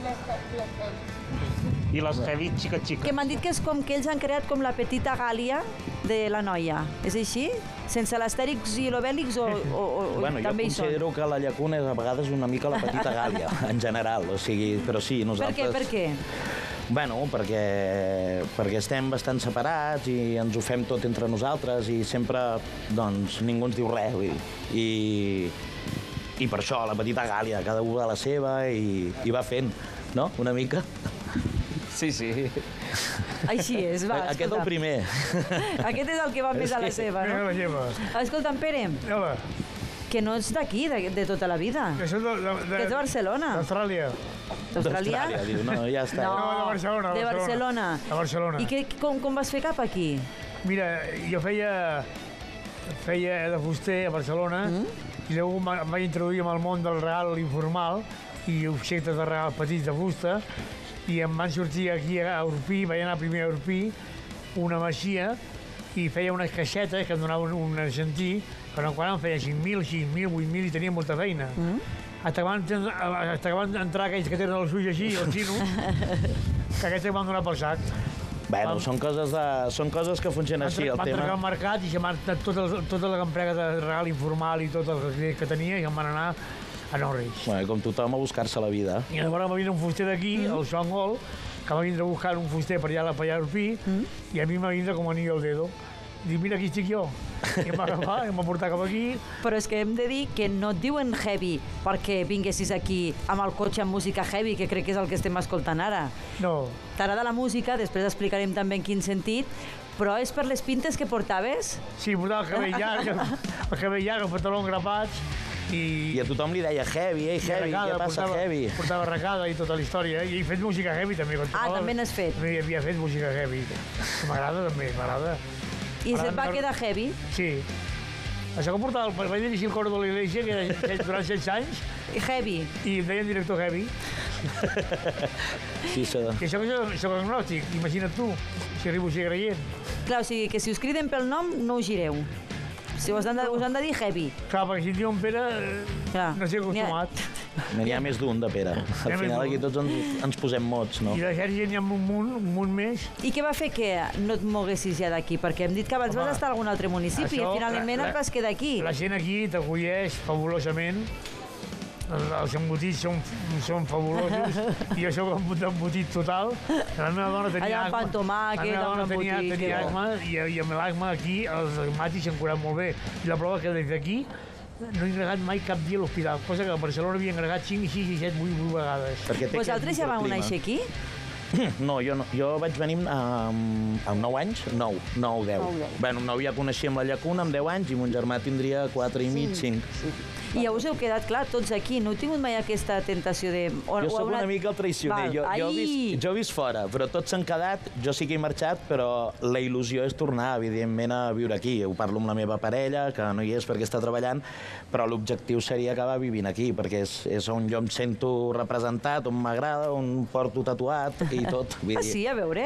I les Heavy Chica Chica. Que m'han dit que és com que ells han creat com la petita Gàlia de la noia. És així? Sense l'Astèrix i l'Obèlix o Bueno, jo també hi són? considero que la llacuna és a vegades una mica la petita Gàlia, en general, o sigui, però sí, nosaltres... Per què? Bueno, perquè estem bastant separats i ens ho fem tot entre nosaltres i sempre, doncs, ningú ens diu res, vull dir. I per això, la petita Gàlia, cada un a la seva i va fent, no?, una mica. Sí. Així és, va, Aquest el primer. Aquest és el que va més a la seva, no? Mira la lleva. Escolta'm, Pere, Hola. que no ets d'aquí, de tota la vida. Que soc Que ets de Barcelona. d'Austràlia. D'Austràlia? Diu, no, ja està. No, de Barcelona. de Barcelona. De Barcelona. I com vas fer cap aquí? Mira, jo feia de fuster a Barcelona i llavors em vaig introduir en el món del regal informal i objectes de regal petits de fusta i em van sortir aquí a Orpí, vaig anar primer a Orpí, una maixia i feia unes caixetes que em donava un argentí, però quan em feia 5.000, 6.000, 8.000 i tenia molta feina. Hasta que van entrar aquells que tenen els ulls així, els xinos, que aquests em van donar pel sac. Bueno, són coses que funcionen així, el Van tema. trencar el mercat i se m'han tota la emprega de regal informal i tot el que tenia i em van anar a Norwich. Bueno, com tothom a buscar-se la vida. I llavors va vindre un fuster d'aquí, el Joan Gol, que va vindre a buscar un fuster per allà a Orpí, i a mi m'ha vindre com anillo al dedo. Dic, mira, aquí estic jo. I em va agafar, em va portar cap aquí. Però és que hem de dir que no et diuen heavy perquè vinguessis aquí amb el cotxe amb música heavy, que crec que és el que estem escoltant ara. No. T'agrada la música, després explicarem també en quin sentit, però és per les pintes que portaves? Sí, portava el cabell llarg, el pantaló grapats, I a tothom li deia heavy, heavy, què passa, heavy? Portava arracada i tota la història, i he fet música heavy també. També n'has fet? També havia fet música heavy. M'agrada també, m'agrada. I se't va quedar heavy? Sí. Això que portava, vaig dirigir el coro de l'Iglésia, que era durant 16 anys. Heavy. I em deien director heavy. Sí, això... Que això que soc agnòstic, imagina't tu, si arribo a ser creient. Clar, o sigui que si us criden pel nom no us gireu. Si us han de dir heavy. Clar, perquè si et diuen Pere, no s'hi ha acostumat. N'hi ha més d'un de Pere. Al final aquí tots ens posem mots, no? I de Sergi n'hi ha un munt més. I què va fer que no et moguessis ja d'aquí? Perquè hem dit que abans vas estar a algun altre municipi i finalment et vas quedar aquí. La gent aquí t'acolleix fabulosament. Els embotits són fabulosos i jo soc un embotit total. La meva dona tenia allà asma. pan tomàquet, La meva dona embotit, tenia asma i amb l'asma aquí els asmàtics s'han curat molt bé. I la prova que des d'aquí no he agregat mai cap dia a l'hospital, cosa que a Barcelona havia agregat 5, 6, 7, 8 vegades. Vosaltres ja vau néixer aquí? No, jo no. Jo vaig venir amb 9 anys, 9, 10. Bueno, amb 9 ja coneixíem la llacuna, amb 10 anys, i mon germà tindria 4 i mig, 5. I ja us heu quedat, clar, tots aquí. No heu tingut mai aquesta tentació de... Jo sóc una mica el traicioner. Jo he vist fora, però tots s'han quedat. Jo sí que he marxat, però la il·lusió és tornar, evidentment, a viure aquí. Ho parlo amb la meva parella, que no hi és perquè està treballant, però l'objectiu seria acabar vivint aquí, perquè és on jo em sento representat, on m'agrada, on porto tatuat i tot. Ah, sí? A veure...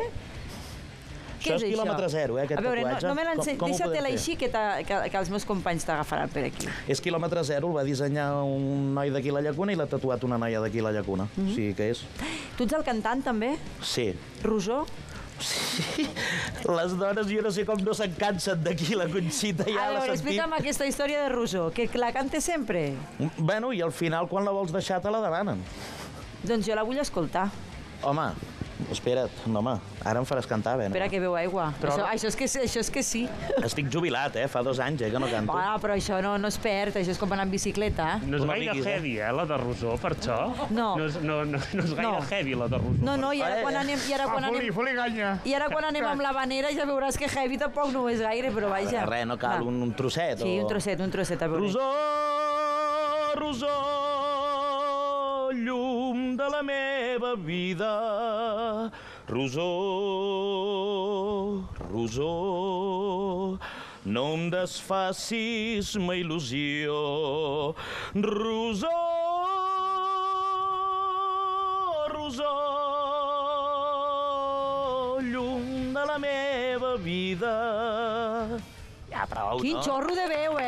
Això és quilòmetre zero, aquest tatuatge. A veure, no me l'enseny... Deixa-te-la així, que els meus companys t'agafaran per aquí. És quilòmetre zero, el va dissenyar un noi d'aquí la llacuna i l'ha tatuat una noia d'aquí la llacuna. O sigui que és... Tu ets el cantant, també? Sí. Rosó? Sí. Les dones, jo no sé com no se'n cansen d'aquí, la Conxita ja l'ha sentit. Explica'm aquesta història de Rosó, que la cante sempre. Bueno, i al final, quan la vols deixar, te la demanen. Doncs jo la vull escoltar. Home, espera't, no, home, ara em faràs cantar, bé. Espera, que beu aigua. Però... Això és que sí. Estic jubilat, fa 2 anys, que no canto. Ah, però això no es perd, això és com anar en bicicleta. No és gaire heavy, la de Rosó, per això? No. No és gaire heavy, la de Rosó. No, i ara quan anem... I ara quan anem amb l'Havanera ja veuràs que heavy tampoc no és gaire, però vaja. Res, no cal un trosset. Sí, un trosset, a veure. Rosó, Rosó, llum de la meva vida. Rosó, Rosó, no em desfacis ma il·lusió. Rosó, Rosó, llum de la meva vida. Ja, prou, Quin xorro de veu,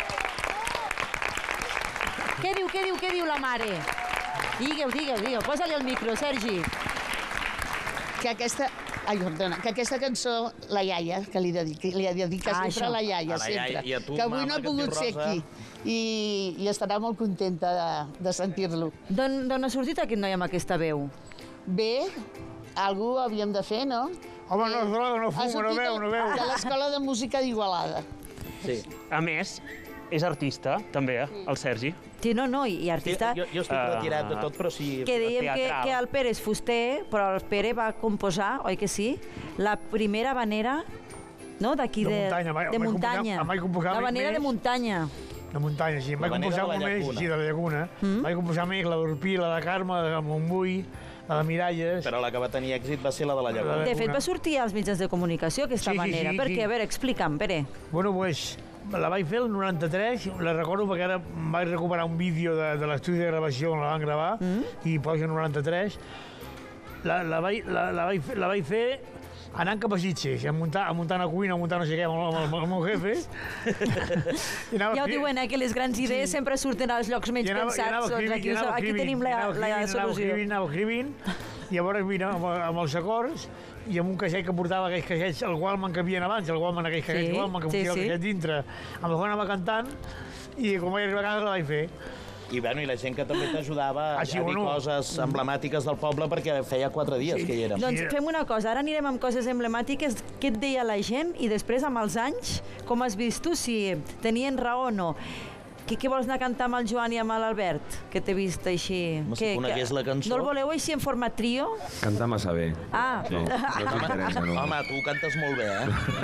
Què diu la mare? Digueu, posa-li el micro, Sergi. Que aquesta cançó, la iaia, que li dedica sempre a la iaia, sempre. Que avui no ha pogut ser aquí. I estarà molt contenta de sentir-lo. D'on ha sortit aquest noi amb aquesta veu? Bé, algú havíem de fer, no? Home, no fumo, no veu. De l'Escola de Música d'Igualada. Sí. A més, és artista, també, el Sergi. Sí, no, i artista... Jo estic retirat de tot, però sí... Que dèiem que el Pere és fuster, però el Pere va composar, oi que sí? La primera habanera, no?, d'aquí de muntanya. La habanera de muntanya. De muntanya, sí. Em vaig composar un més, sí, de la Llacuna. Vaig composar més la d'Urpí, la de Carme, la de Montbui, la de Miralles... Però la que va tenir èxit va ser la de la Llacuna. De fet, va sortir als mitjans de comunicació, aquesta habanera. Per què? A veure, explica'm, Pere. Bueno, pues, la vaig fer el 93, la recordo perquè ara vaig recuperar un vídeo de l'estudi de gravació on la van gravar, i posa el 93. La vaig fer anant cap a Sitges, a muntar una cuina, a muntar no sé què, amb el meu jefe. Ja ho diuen, que les grans idees sempre surten als llocs menys pensats. Aquí tenim la solució. Anava escrivint, llavors, mira, amb els acords, i amb un casset que portava aquells cassets, el Walkman que havien abans, el Walkman, aquells cassets Walkman que posava el casset dintre, amb el qual anava cantant, i com vaig arribar a casa la vaig fer. I la gent que també t'ajudava a dir coses emblemàtiques del poble perquè feia 4 dies que hi érem. Doncs fem una cosa, ara anirem amb coses emblemàtiques, què et deia la gent, i després, amb els anys, com has vist tu, si tenien raó o no. Què vols anar a cantar amb el Joan i amb l'Albert, que t'he vist així? Si conegués la cançó... No el voleu així en format trio? Canta massa bé. Ah. No t'interessa, no. Home, tu cantes molt bé,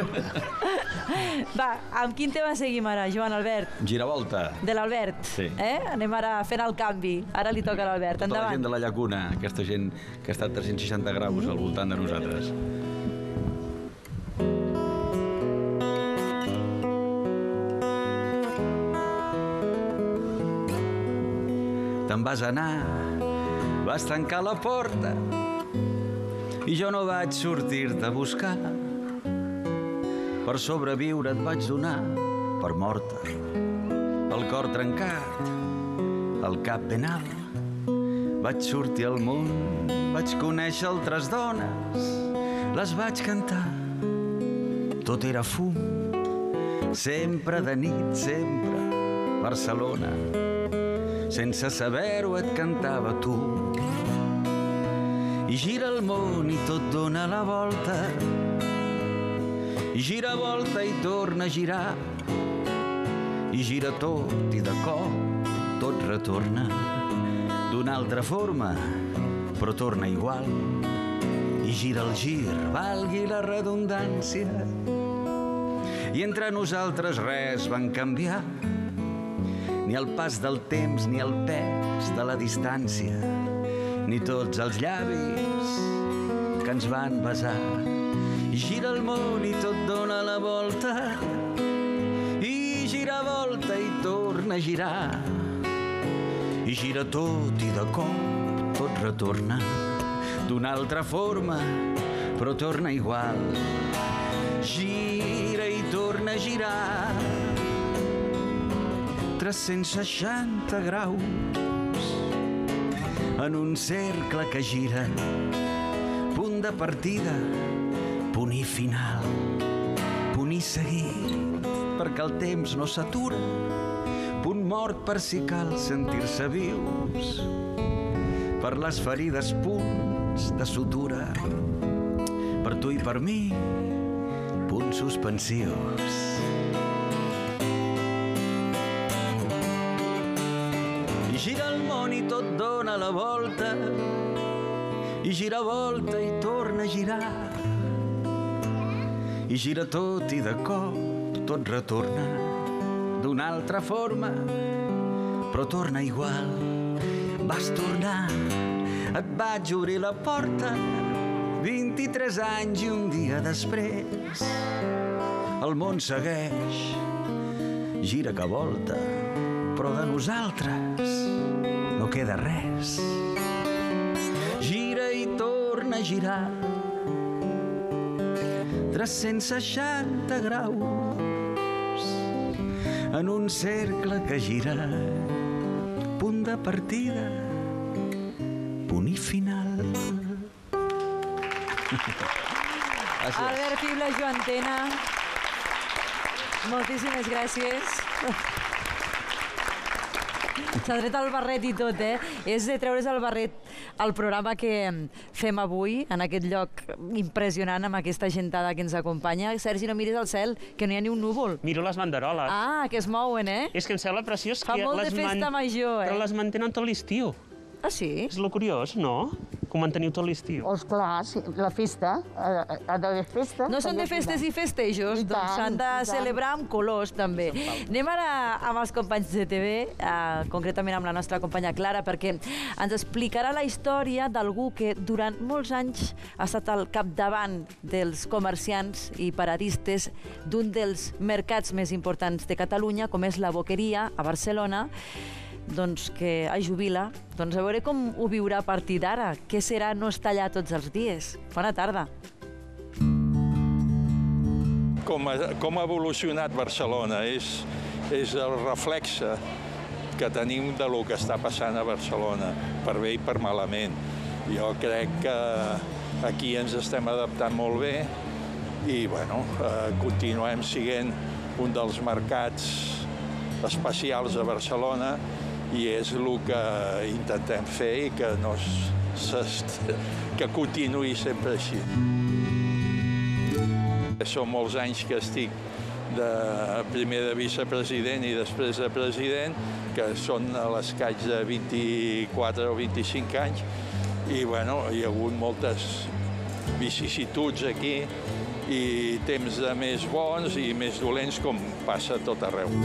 Va, amb quin tema seguim ara, Joan, Albert? Giravolta. De l'Albert. Sí. Anem ara fent el canvi. Ara li toca a l'Albert. Tota Endavant. la gent de la Llacuna, aquesta gent que ha estat 360 graus al voltant de nosaltres. Te'n vas anar, vas tancar la porta i jo no vaig sortir-te a buscar. Per sobreviure et vaig donar per morta, el cor trencat, el cap ben alt. Vaig sortir al món, vaig conèixer altres dones, les vaig cantar, tot era fum, sempre de nit, sempre Barcelona. Sense saber-ho et cantava tu. I gira el món i tot dona la volta, i gira volta i torna a girar, i gira tot i de cop tot retorna d'una altra forma, però torna igual. I gira el gir, valgui la redundància, i entre nosaltres res van canviar, ni el pas del temps, ni el pes de la distància, ni tots els llavis que ens van besar. I gira el món i tot dona la volta, i gira volta i torna a girar, i gira tot i de cop tot retorna d'una altra forma, però torna igual. Gira i torna a girar 360 graus en un cercle que gira, punt de partida, punt i final, punt i seguit, perquè el temps no s'atura, punt mort per si cal sentir-se vius, per les ferides punts de sutura, per tu i per mi, punts suspensius. I gira el món i tot dona la volta, i gira volta i torna a girar, i gira tot i de cop tot retorna d'una altra forma, però torna igual. Vas tornar, et vaig obrir la porta, 23 anys i un dia després. El món segueix, gira que volta, però de nosaltres no queda res. Gira i torna a girar 360 graus en un cercle que gira, punt de partida, punt i final. Albert Fibla, Joan Tena, moltíssimes gràcies. S'ha tret el barret i tot, eh? És de treure's el barret al programa que fem avui, en aquest lloc impressionant, amb aquesta gentada que ens acompanya. Sergi, no miris al cel, que no hi ha ni un núvol. Miro les banderoles. Ah, que es mouen, eh? És que em sembla preciós Fa que molt de festa major, eh? Però les mantenen tot l'estiu. Ah, sí? És lo curiós, no? Que ho manteniu tot l'estiu. Oh, esclar, sí, la festa, ha d'haver festa. No són de festes i festejos, doncs s'han de celebrar amb colors, també. Anem ara amb els companys de TV, concretament amb la nostra companya Clara, perquè ens explicarà la història d'algú que durant molts anys ha estat al capdavant dels comerciants i paradistes d'un dels mercats més importants de Catalunya, com és la Boqueria, a Barcelona, doncs que es jubila. Doncs a veure com ho viurà a partir d'ara. Què serà no estar allà tots els dies? Bona tarda. Com ha evolucionat Barcelona és el reflexe que tenim de lo que està passant a Barcelona, per bé i per malament. Jo crec que aquí ens estem adaptant molt bé i bueno, continuem sent un dels mercats especials a Barcelona i és el que intentem fer i que continuï sempre així. Són molts anys que estic primer de vicepresident i després de president, que són a l'escaig de 24 o 25 anys, i bueno, hi ha hagut moltes vicissituds aquí i temps de més bons i més dolents, com passa a tot arreu.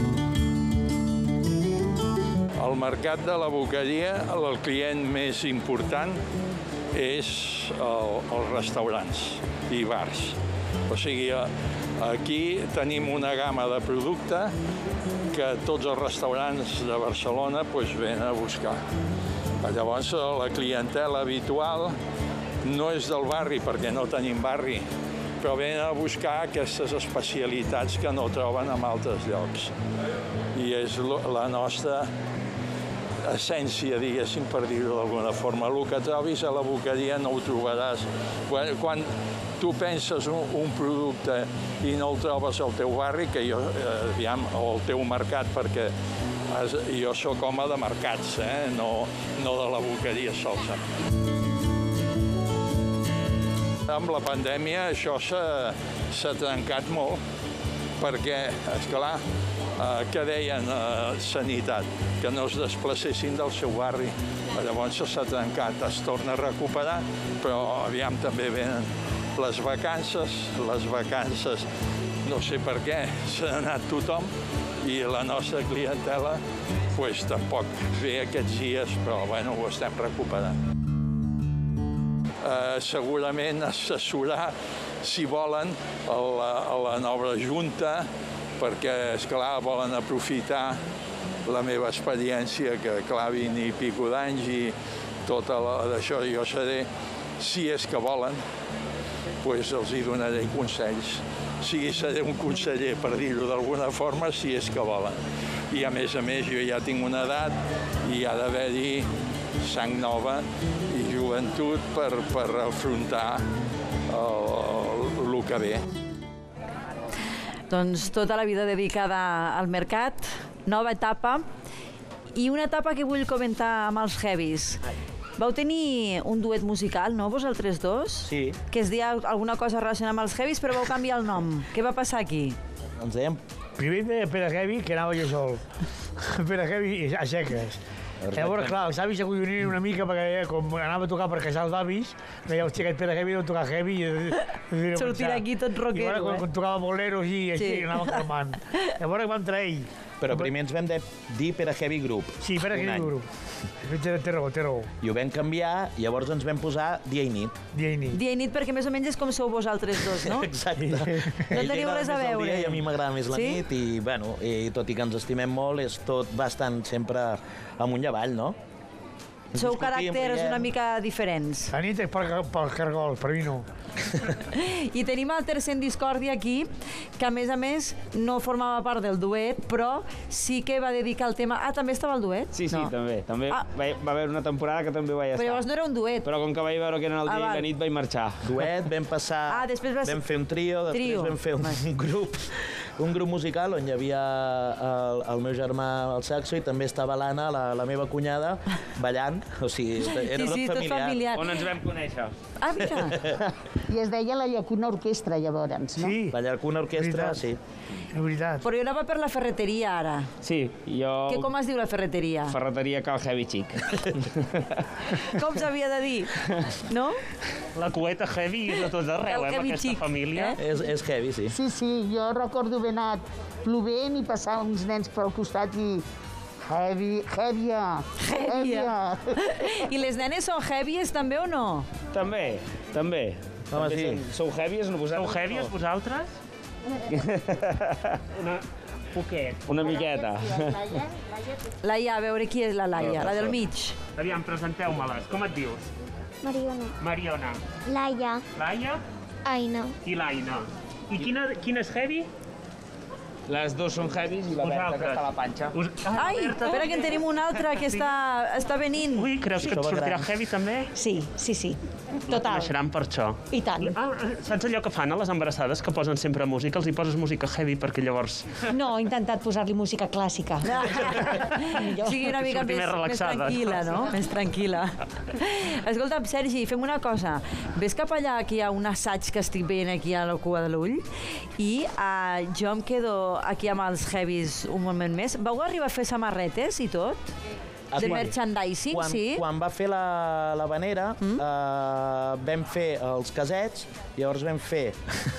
Al mercat de la Boqueria, el client més important és els restaurants i bars. O sigui, aquí tenim una gamma de producte que tots els restaurants de Barcelona venen a buscar. Llavors, la clientela habitual no és del barri, perquè no tenim barri, però venen a buscar aquestes especialitats que no troben en altres llocs. I és la nostra essència, diguéssim, per dir-ho d'alguna forma. El que trobis a la Boqueria no ho trobaràs. Quan tu penses un producte i no el trobes al teu barri, que jo, aviam, o al teu mercat, perquè jo sóc home de mercats, no de la Boqueria sols. Amb la pandèmia això s'ha trencat molt, perquè, esclar, que deien sanitat, que no es desplacessin del seu barri. Llavors s'ha trencat, es torna a recuperar, però aviam també venen les vacances no sé per què, s'ha anat tothom i la nostra clientela tampoc ve aquests dies, però bueno, ho estem recuperant. Segurament assessorar, si volen, a la nova Junta, perquè, esclar, volen aprofitar la meva experiència, que clar, 20 i pico d'anys i tot d'això jo seré, si és que volen, doncs els hi donaré consells. Sí, seré un conseller, per dir-ho d'alguna forma, si és que volen. I a més, jo ja tinc una edat i ha d'haver-hi sang nova i joventut per afrontar el que ve. Doncs tota la vida dedicada al mercat, nova etapa, i una etapa que vull comentar amb els heavies. Vau tenir un duet musical, no, vosaltres dos? Sí. Que es deia alguna cosa relacionada amb els heavies, però vau canviar el nom. Què va passar aquí? Ens dèiem... Primer deia Pere Heavy, que anava jo sol. Pere Heavy a seques. Llavors, clar, els avis s'acollonien una mica perquè com anava a tocar per casals d'avis, deia, hòstia, aquest Pere Heavy deu tocar heavy. Sortirà aquí tot rockero, I quan tocava boleros i així, anava calmant. Llavors vam trair. Però primer ens vam dir Pere Heavy Group. Sí, Pere Heavy Group. Té raó. I ho vam canviar, llavors ens vam posar Dia i Nit. Dia i Nit. Dia i Nit perquè més o menys és com sou vosaltres dos, no? Exacte. No teniu res a veure. I a mi m'agrada més la nit i, bueno, tot i que ens estimem molt, és tot bastant sempre amunt i avall, no? sou caràcters una mica diferents. La nit és pel cargol, per mi no. I tenim el tercer en discòrdia aquí, que a més no formava part del duet, però sí que va dedicar el tema... Ah, també estava el duet? Sí, també. Va haver una temporada que també vaig estar. Però llavors no era un duet. Però com que vaig veure que era el dia i la nit vaig marxar. Duet, vam passar... Vam fer un trio, després vam fer un grup musical on hi havia el meu germà al saxo i també estava l'Anna, la meva cunyada, ballant. O sigui, era tot familiar. On ens vam conèixer. Ah, mira. I es deia la Llacuna Orquestra, llavors, no? Sí. La Llacuna Orquestra, sí. És veritat. Però jo anava per la ferreteria, ara. Sí, jo... Com es diu la ferreteria? Ferreteria Cal Heavy Chic. Com s'havia de dir, no? La cueta heavy és de tot arreu, amb aquesta família. És heavy, sí. Sí, jo recordo haver anat plovent i passar uns nens pel costat i... Heavia. I les nenes són heavies també o no? També. Home, sí. Sou heavies vosaltres? Sou heavies vosaltres? Poquet. Una miqueta. Laia, a veure qui és la Laia, la del mig. Aviam, presenteu-me-les. Com et dius? Mariona. Laia. Laia? Aina. I l'Aina. I quina és heavy? Les dues són heavies i la Berta, que està a la panxa. Ai, espera que en tenim una altra que està venint. Ui, creus que et sortirà heavy també? Sí. Total. Coneixeran per això. I tant. Saps allò que fan a les embarassades, que posen sempre música? Els hi poses música heavy perquè llavors... No, he intentat posar-li música clàssica. Sigui una mica més tranquil·la, no? Més tranquil·la. Escolta'm, Sergi, fem una cosa. Ves cap allà, que hi ha un assaig que estic veient aquí a la cua de l'ull, i jo em quedo aquí amb els heavies un moment més. Vau arribar a fer samarretes i tot? De merchandising, sí? Quan va fer la vanera, vam fer els casets, llavors vam fer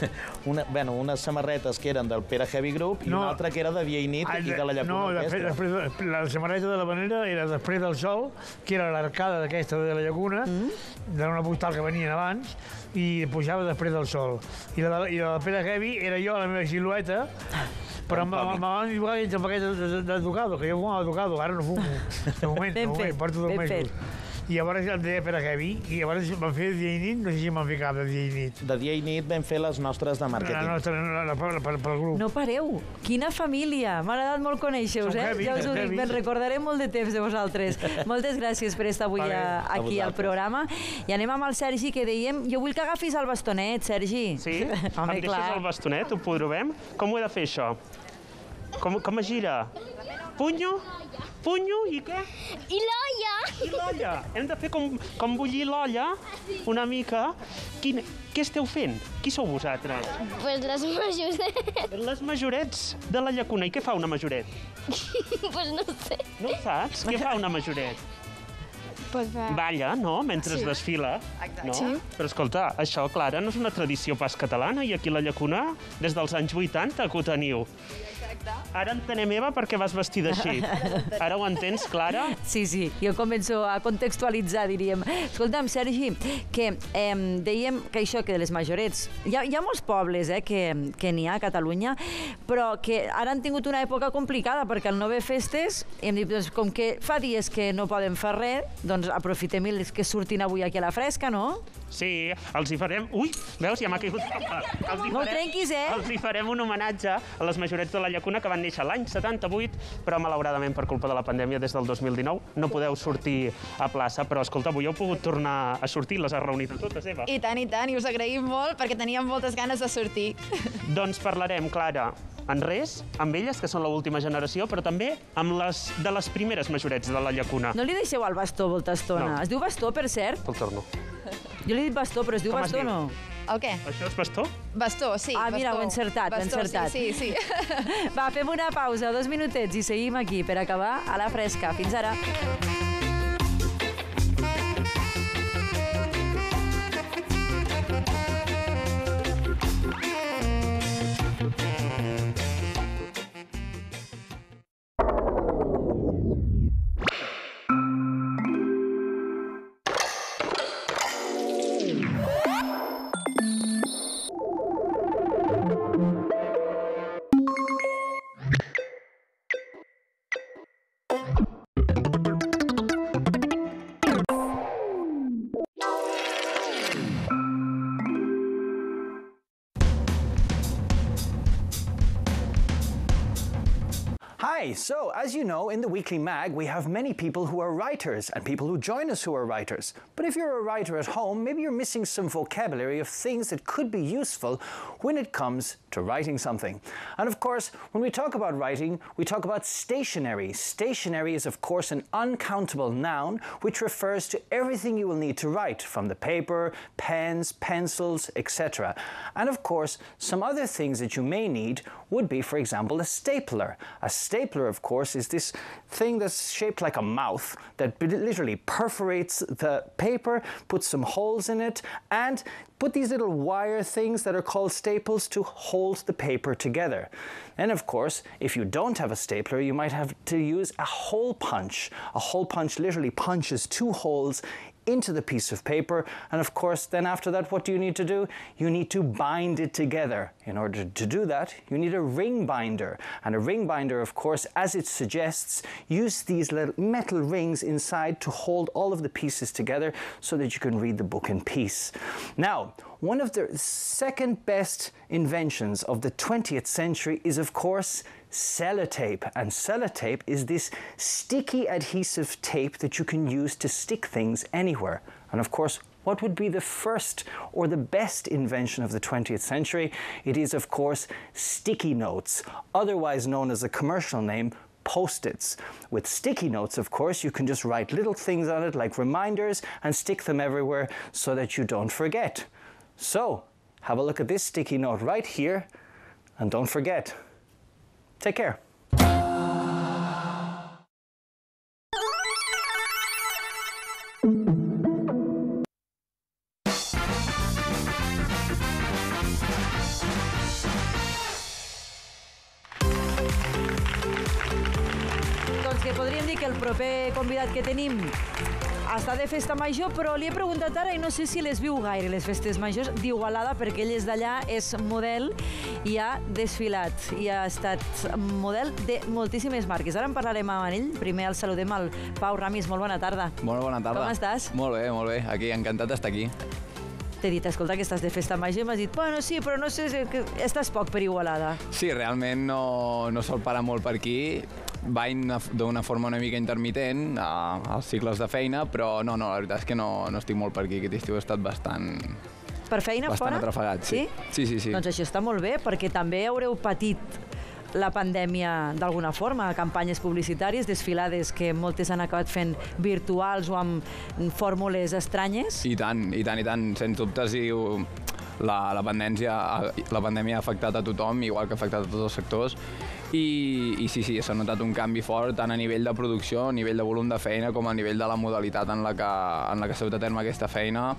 unes samarretes que eren del Pere Heavy Group i una altra que era de Dia i Nit i de la Llacuna Orquestra. No, la samarreta de la vanera era després del sol, que era l'arcada d'aquesta de la Llacuna, d'una postal que venien abans, i pujava després del sol. I la del Pere Heavy era jo, la meva silueta, però m'han dibuixat amb aquest de Ducado, que jo fumava Ducado, ara no fumo. De moment, porto 2 mesos. I llavors el deia Pere Heavy, i llavors vam fer Dia i Nit, no sé si m'han fet cap de Dia i Nit. De Dia i Nit vam fer les nostres de màrqueting. La nostra, pel grup. No pareu, quina família! M'ha agradat molt conèixer-vos, Ja us ho dic, me'n recordaré molt de temps de vosaltres. Moltes gràcies per estar avui aquí al programa. I anem amb el Sergi, que dèiem, jo vull que agafis el bastonet, Sergi. Sí? Em deixes el bastonet, ho provem? Com ho he de fer, això? Com es gira? Punyo i què? I l'olla. I l'olla. Hem de fer com bullir l'olla una mica. Què esteu fent? Qui sou vosaltres? Pues les majorets. Les majorets de la Llacuna. I què fa una majoret? Pues no sé. No ho saps? Què fa una majoret? Balla, no?, mentre desfila. No? Sí. Però escolta, això, Clara, no és una tradició pas catalana, i aquí a la Llacuna, des dels anys 80, que ho teniu. Ara entenem, Eva, per què vas vestida així. Ara ho entens, Clara? Sí, jo començo a contextualitzar, diríem. Escolta'm, Sergi, que dèiem que això, que de les majorets... Hi ha molts pobles que n'hi ha a Catalunya, però que ara han tingut una època complicada, perquè al no haver festes, hem dit, com que fa dies que no poden fer res, doncs aprofitem els que surtin avui aquí a la fresca, no? Sí, els hi farem... Ui, veus, ja m'ha caigut... No ho trenquis, Els hi farem un homenatge a les majorets de la Llacuna que van néixer l'any 78, però malauradament per culpa de la pandèmia des del 2019 no podeu sortir a plaça, però escolta, avui heu pogut tornar a sortir, les has reunit a totes, Eva. I tant, i us agraïm molt perquè teníem moltes ganes de sortir. Doncs parlarem, Clara, en res, amb elles, que són l'última generació, però també amb de les primeres majorets de la Llacuna. No li deixeu el bastó molta estona. No. Es diu bastó, per cert? El torno. Jo li he dit bastó, però es diu bastó o no? El què? Això és bastó? Bastó, sí. Ah, mira, ho he encertat, Bastó, sí. Va, fem una pausa, 2 minutets, i seguim aquí per acabar a la fresca. Fins ara. Hi, so as you know, in the Weekly Mag, we have many people who are writers and people who join us who are writers. But if you're a writer at home, maybe you're missing some vocabulary of things that could be useful when it comes to writing something. And of course, when we talk about writing, we talk about stationery. Stationery is of course an uncountable noun which refers to everything you will need to write, from the paper, pens, pencils, etc. And of course, some other things that you may need would be, for example, a stapler. A stapler, of course, is this thing that's shaped like a mouth that literally perforates the paper, puts some holes in it, and put these little wire things that are called staples to hold the paper together. And of course, if you don't have a stapler, you might have to use a hole punch. A hole punch literally punches 2 holes into the piece of paper, and of course then after that, what do you need to do? You need to bind it together. In order to do that, you need a ring binder, and a ring binder, of course, as it suggests, use these little metal rings inside to hold all of the pieces together so that you can read the book in peace. Now, one of the second best inventions of the 20th century is, of course, sellotape. And sellotape is this sticky adhesive tape that you can use to stick things anywhere. And of course, what would be the first or the best invention of the 20th century? It is, of course, sticky notes, otherwise known as a commercial name, Post-its. With sticky notes, of course, you can just write little things on it like reminders and stick them everywhere so that you don't forget. So, have a look at this sticky note right here, and don't forget. Take care. Doncs que podríem dir que el proper convidat que tenim està de festa major, però li he preguntat ara i no sé si les viu gaire, les festes majors d'Igualada, perquè ell és d'allà, és model i ha desfilat i ha estat model de moltíssimes marques. Ara en parlarem amb ell. Primer el saludem al Pau Ramis. Molt bona tarda. Molt bona tarda. Com estàs? Molt bé, molt bé. Aquí, encantat d'estar aquí. T'he dit, escolta, que estàs de festa major i m'has dit, bueno, sí, però no sé, estàs poc per Igualada. Sí, realment no sol parar molt per aquí. Vaig d'una forma una mica intermitent als cicles de feina, però no, la veritat és que no estic molt per aquí. Aquest estiu he estat bastant... Per feina bastant fora? Atrafegat, sí. Sí. Doncs això està molt bé, perquè també haureu patit la pandèmia d'alguna forma, campanyes publicitàries, desfilades que moltes han acabat fent virtuals o amb fórmules estranyes. I tant. Sens dubtes, la pandèmia ha afectat a tothom, igual que ha afectat a tots els sectors, i sí, s'ha notat un canvi fort tant a nivell de producció, a nivell de volum de feina, com a nivell de la modalitat en la que s'ha dut a terme aquesta feina.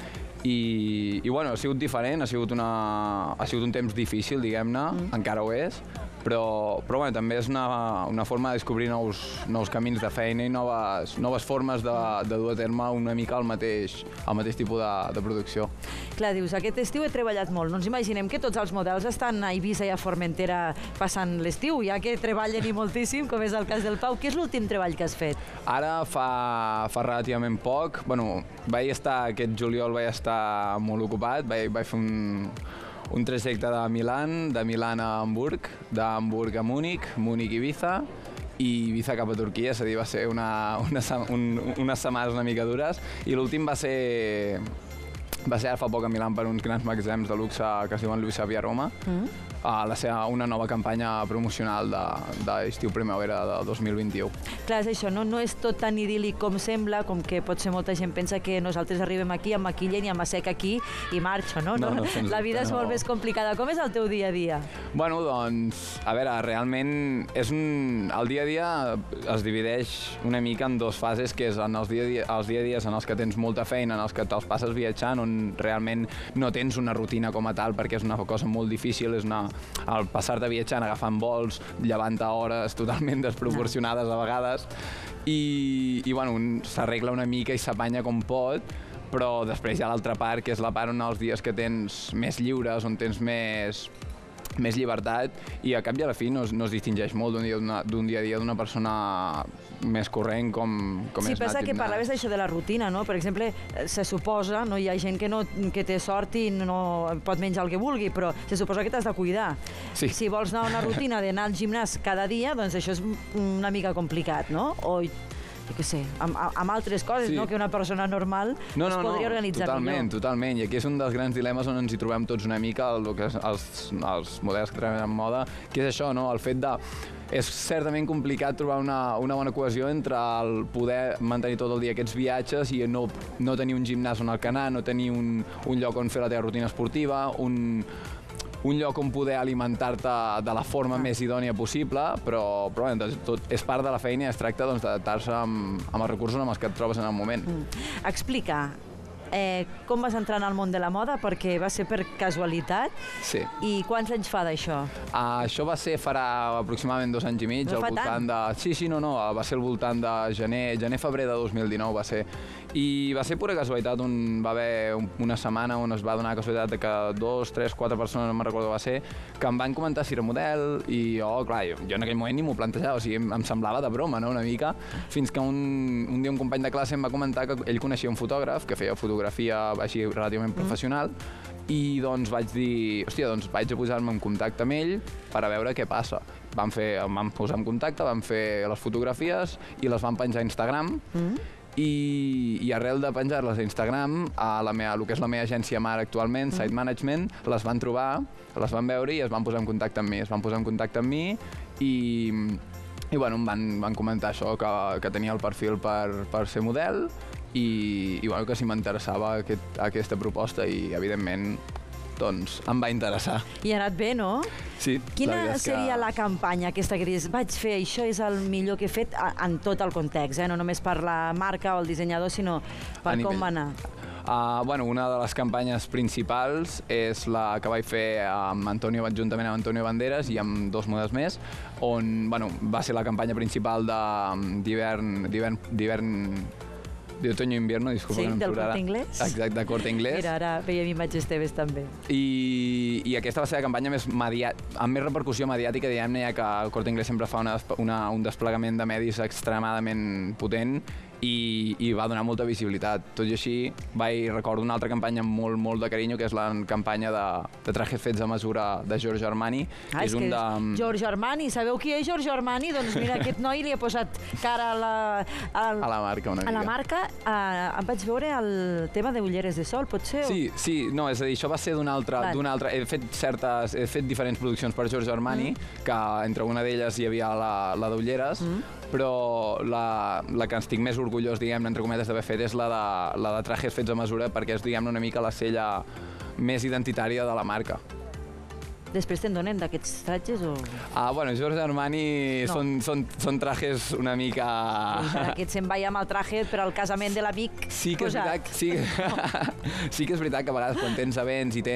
I bueno, ha sigut diferent, ha sigut un temps difícil, diguem-ne, encara ho és, però bueno, també és una forma de descobrir nous camins de feina i noves formes de dur a terme una mica el mateix tipus de producció. Clar, dius, aquest estiu he treballat molt. No ens imaginem que tots els models estan a Eivissa i a Formentera passant l'estiu, ja que treballen i moltíssim, com és el cas del Pau. Què és l'últim treball que has fet? Ara fa relativament poc. Bueno, aquest juliol vaig estar molt ocupat. Vaig fer un trajecte de Milà a Hamburg, d'Hamburg a Múnich a Ibiza, i Ibiza cap a Turquia, és a dir, va ser unes setmanes una mica dures, i l'últim va ser ara fa poc a Milà per uns grans magatzems de luxe que es diuen Luisa Via Roma, una nova campanya promocional d'estiu-primavera del 2021. Clar, és això, no és tot tan idíl·lic com sembla, com que potser molta gent pensa que nosaltres arribem aquí, em maquillen i em assec aquí i marxo, no? La vida és molt més complicada. Com és el teu dia a dia? Bueno, doncs, a veure, realment el dia a dia es divideix una mica en 2 fases, que és en els dia a dies en els que tens molta feina, en els que te'ls passes viatjant, on realment no tens una rutina com a tal, perquè és una cosa molt difícil, és el passar-te viatjant, agafant vols, llevant-te hores totalment desproporcionades a vegades, i bueno, s'arregla una mica i s'apanya com pot, però després hi ha l'altra part, que és la part on els dies que tens més lliures, on tens més més llibertat, i a cap i a la fi no es distingeix molt d'un dia a dia d'una persona més corrent com sí, és pensa anar que parlaves d'això de la rutina, no? Per exemple, se suposa, no, hi ha gent que té sort i no pot menjar el que vulgui, però se suposa que t'has de cuidar. Sí. Si vols anar a una rutina d'anar al gimnàs cada dia, doncs això és una mica complicat, no? O jo què sé, amb altres coses, Sí. no? Que una persona normal es podria organitzar millor. Totalment, i aquí és un dels grans dilemes on ens hi trobem tots una mica, els models que treballen en moda, que és això, no? El fet de... És certament complicat trobar una bona cohesió entre el poder mantenir tot el dia aquests viatges i no tenir un gimnàs on anar, no tenir un lloc on fer la teva rutina esportiva, un lloc on poder alimentar-te de la forma més idònia possible, però tot és part de la feina i es tracta d'adaptar-se amb els recursos amb els que et trobes en el moment. Explica, com vas entrar en el món de la moda? Perquè va ser per casualitat. Sí. I quants anys fa d'això? Això va ser farà aproximadament 2 anys i mig. No fa tant? Sí, no, va ser al voltant de gener-febrer de 2019 va ser. I va ser pura casualitat, va haver una setmana on es va donar la casualitat que 2, 3, 4 persones, no me'n recordo va ser, que em van comentar si era model i clar, jo en aquell moment ni m'ho plantejava, o sigui, em semblava de broma, no?, una mica, fins que un dia un company de classe em va comentar que ell coneixia un fotògraf que feia fotografia així relativament professional i doncs vaig dir, hòstia, doncs vaig a posar-me en contacte amb ell per a veure què passa. Vam posar en contacte, vam fer les fotografies i les vam penjar a Instagram i arrel de penjar-les a Instagram, el que és la meva agència mare actualment, Site Management, les van trobar, les van veure i es van posar en contacte amb mi. Es van posar en contacte amb mi i bueno, em van comentar això, que tenia el perfil per ser model i bueno, que si m'interessava aquesta proposta i, evidentment, doncs em va interessar. I ha anat bé, no? Sí. Quina seria la campanya aquesta que dius, vaig fer, això és el millor que he fet en tot el context, no només per la marca o el dissenyador, sinó per com va anar? Bueno, una de les campanyes principals és la que vaig fer juntament amb Antonio Banderas i amb 2 models més, on va ser la campanya principal d'otoño-invierno, disculpa que no em del surarà. Corte Inglés? Exacte, de Corte Inglés. Mira, ara veiem imatges teves també. I aquesta va ser la campanya amb més repercussió mediàtica, diguem-ne, ja que el Corte Inglés sempre fa un desplegament de medis extremadament potent i va donar molta visibilitat. Tot i així, recordo una altra campanya amb molt de carinyo, que és la campanya de trajes fets a mesura de Giorgio Armani. És que Giorgio Armani, sabeu qui és Giorgio Armani? Doncs mira, aquest noi li ha posat cara a la marca una mica. A la marca. Em vaig veure el tema de ulleres de sol, pot ser? Sí, no, és a dir, això va ser d'una altra... He fet diferents produccions per Giorgio Armani, que entre una d'elles hi havia la d'ulleres, però la que estic més orgullós, diguem-ne, entre cometes, d'haver fet és la de trajes fets a mesura, perquè és, diguem-ne, una mica la sella més identitària de la marca. Després te'n donen d'aquests trajes o...? Bueno, Giorgio Armani són trajes una mica... Aquest se'n vaia amb el traje per al casament de l'amic. Sí que és veritat, sí que és veritat que a vegades quan tens events i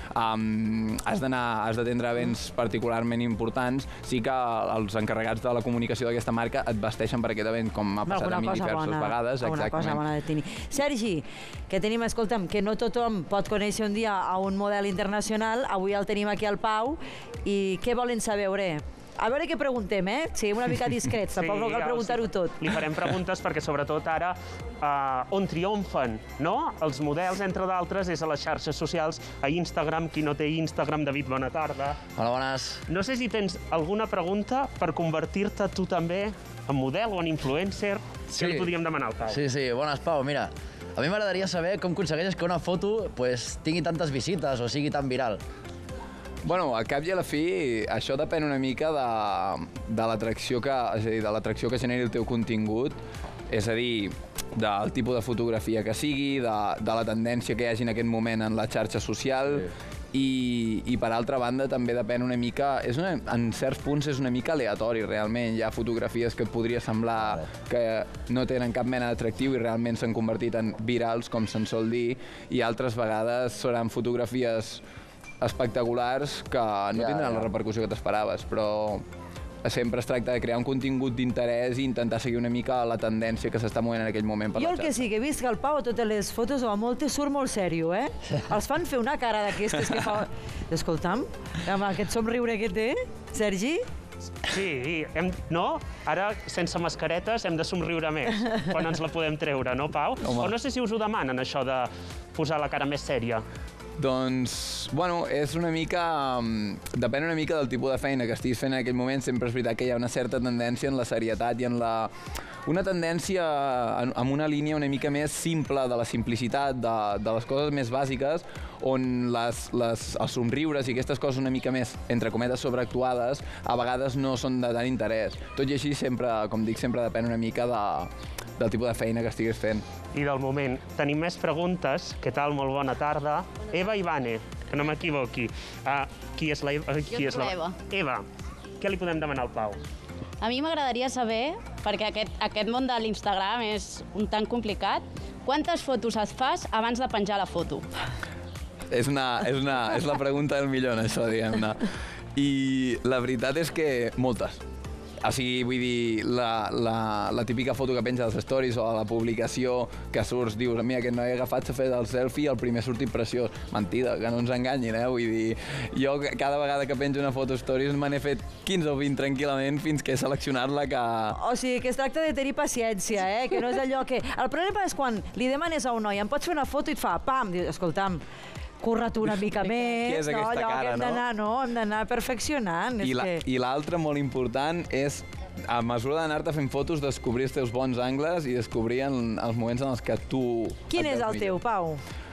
has d'atendre events particularment importants, sí que els encarregats de la comunicació d'aquesta marca et vesteixen per aquest event, com m'ha passat a mi diverses vegades. Alguna cosa bona de tenir. Sergi, que tenim, escolta'm, que no tothom pot conèixer un dia a un model internacional, avui el tenim aquí al Pau, i què volen saber? A veure què preguntem, Siguem una mica discrets, tampoc no cal preguntar-ho tot. Li farem preguntes perquè, sobretot ara, on triomfen, no? Els models, entre d'altres, és a les xarxes socials, a Instagram. Qui no té Instagram? David, bona tarda. Hola, bones. No sé si tens alguna pregunta per convertir-te tu també en model o en influencer. Què li podríem demanar al Pau? Sí, bones, Pau. Mira, a mi m'agradaria saber com aconsegueixes que una foto tingui tantes visites o sigui tan viral. Bueno, al cap i a la fi, això depèn una mica de l'atracció que generi el teu contingut, és a dir, del tipus de fotografia que sigui, de la tendència que hi hagi en aquest moment en la xarxa social, i per altra banda també depèn una mica, en certs punts és una mica aleatori realment, hi ha fotografies que et podria semblar que no tenen cap mena d'atractiu i realment s'han convertit en virals, com se'n sol dir, i altres vegades seran fotografies espectaculars que no tindran la repercussió que t'esperaves, però sempre es tracta de crear un contingut d'interès i intentar seguir una mica la tendència que s'està movent en aquell moment per Jo la el que xarxa. sí que he vist que el Pau a totes les fotos o a moltes surt molt sèrio, eh? Els fan fer una cara d'aquestes que fa... Escolta'm, amb aquest somriure que té, Sergi... Sí, no? Ara, sense mascaretes, hem de somriure més, quan ens la podem treure, no, Pau? O no sé si us ho demanen, això de posar la cara més sèria. Doncs, bueno, és una mica... Depèn una mica del tipus de feina que estiguis fent en aquell moment. Sempre és veritat que hi ha una certa tendència en la serietat i en la... Una tendència amb una línia una mica més simple, de la simplicitat, de les coses més bàsiques, on els somriures i aquestes coses una mica més, entre cometes, sobreactuades, a vegades no són de tant interès. Tot i així, sempre, com dic, sempre depèn una mica del tipus de feina que estiguis fent. I del moment. Tenim més preguntes. Què tal? Molt bona tarda. Eva Ivane, que no m'equivoqui. Qui és la Eva? Jo soc l'Eva. Eva, què li podem demanar al Pau? A mi m'agradaria saber, perquè aquest món de l'Instagram és un tant complicat, quantes fotos et fas abans de penjar la foto? És la pregunta del milió, això, diguem-ne. I la veritat és que moltes. O sigui, vull dir, la típica foto que penja als stories o a la publicació que surts, dius, mira, aquest noi agafat s'ha fet el selfie i el primer sortit preciós. Mentida, que no ens enganyin, Vull dir, jo cada vegada que penjo una foto stories me n'he fet 15 o 20 tranquil·lament fins que he seleccionat la que... O sigui, que es tracta de tenir paciència, que no és allò que... El problema és quan li demanes a un noi, em pots fer una foto i et fa, pam, dius, escolta'm, curra't una mica més, Què és aquesta cara, no? Hem d'anar perfeccionant. I l'altre molt important és, a mesura d'anar-te fent fotos, descobrir els teus bons angles i descobrir els moments en els que tu... Quin és el teu, Pau?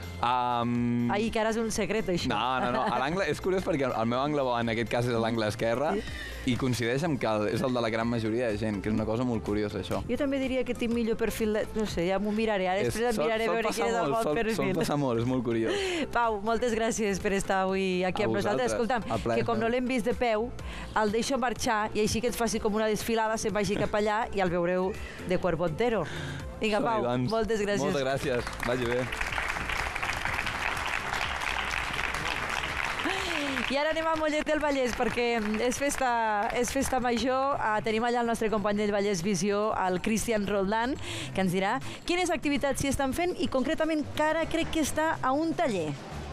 Ai, que ara és un secret, això. No. L'angle és curiós perquè el meu angle bo, en aquest cas, és l'angle esquerre i coincideix amb que és el de la gran majoria de gent, que és una cosa molt curiosa, això. Jo també diria que tinc millor perfil, no sé, ja m'ho miraré. Després em miraré a veure quin és el bon perfil. Sol passar molt, és molt curiós. Pau, moltes gràcies per estar avui aquí amb nosaltres. Escolta'm, que com no l'hem vist de peu, el deixo marxar i així que ens faci com una desfilada, se'n vagi cap allà i el veureu de cuerpo entero. Vinga, Pau, moltes gràcies. Moltes gràcies, vagi bé. I ara anem a Mollet del Vallès, perquè és festa major. Tenim allà el nostre company del Vallès Visió, el Cristian Roldán, que ens dirà quines activitats s'hi estan fent i concretament que ara crec que està a un taller.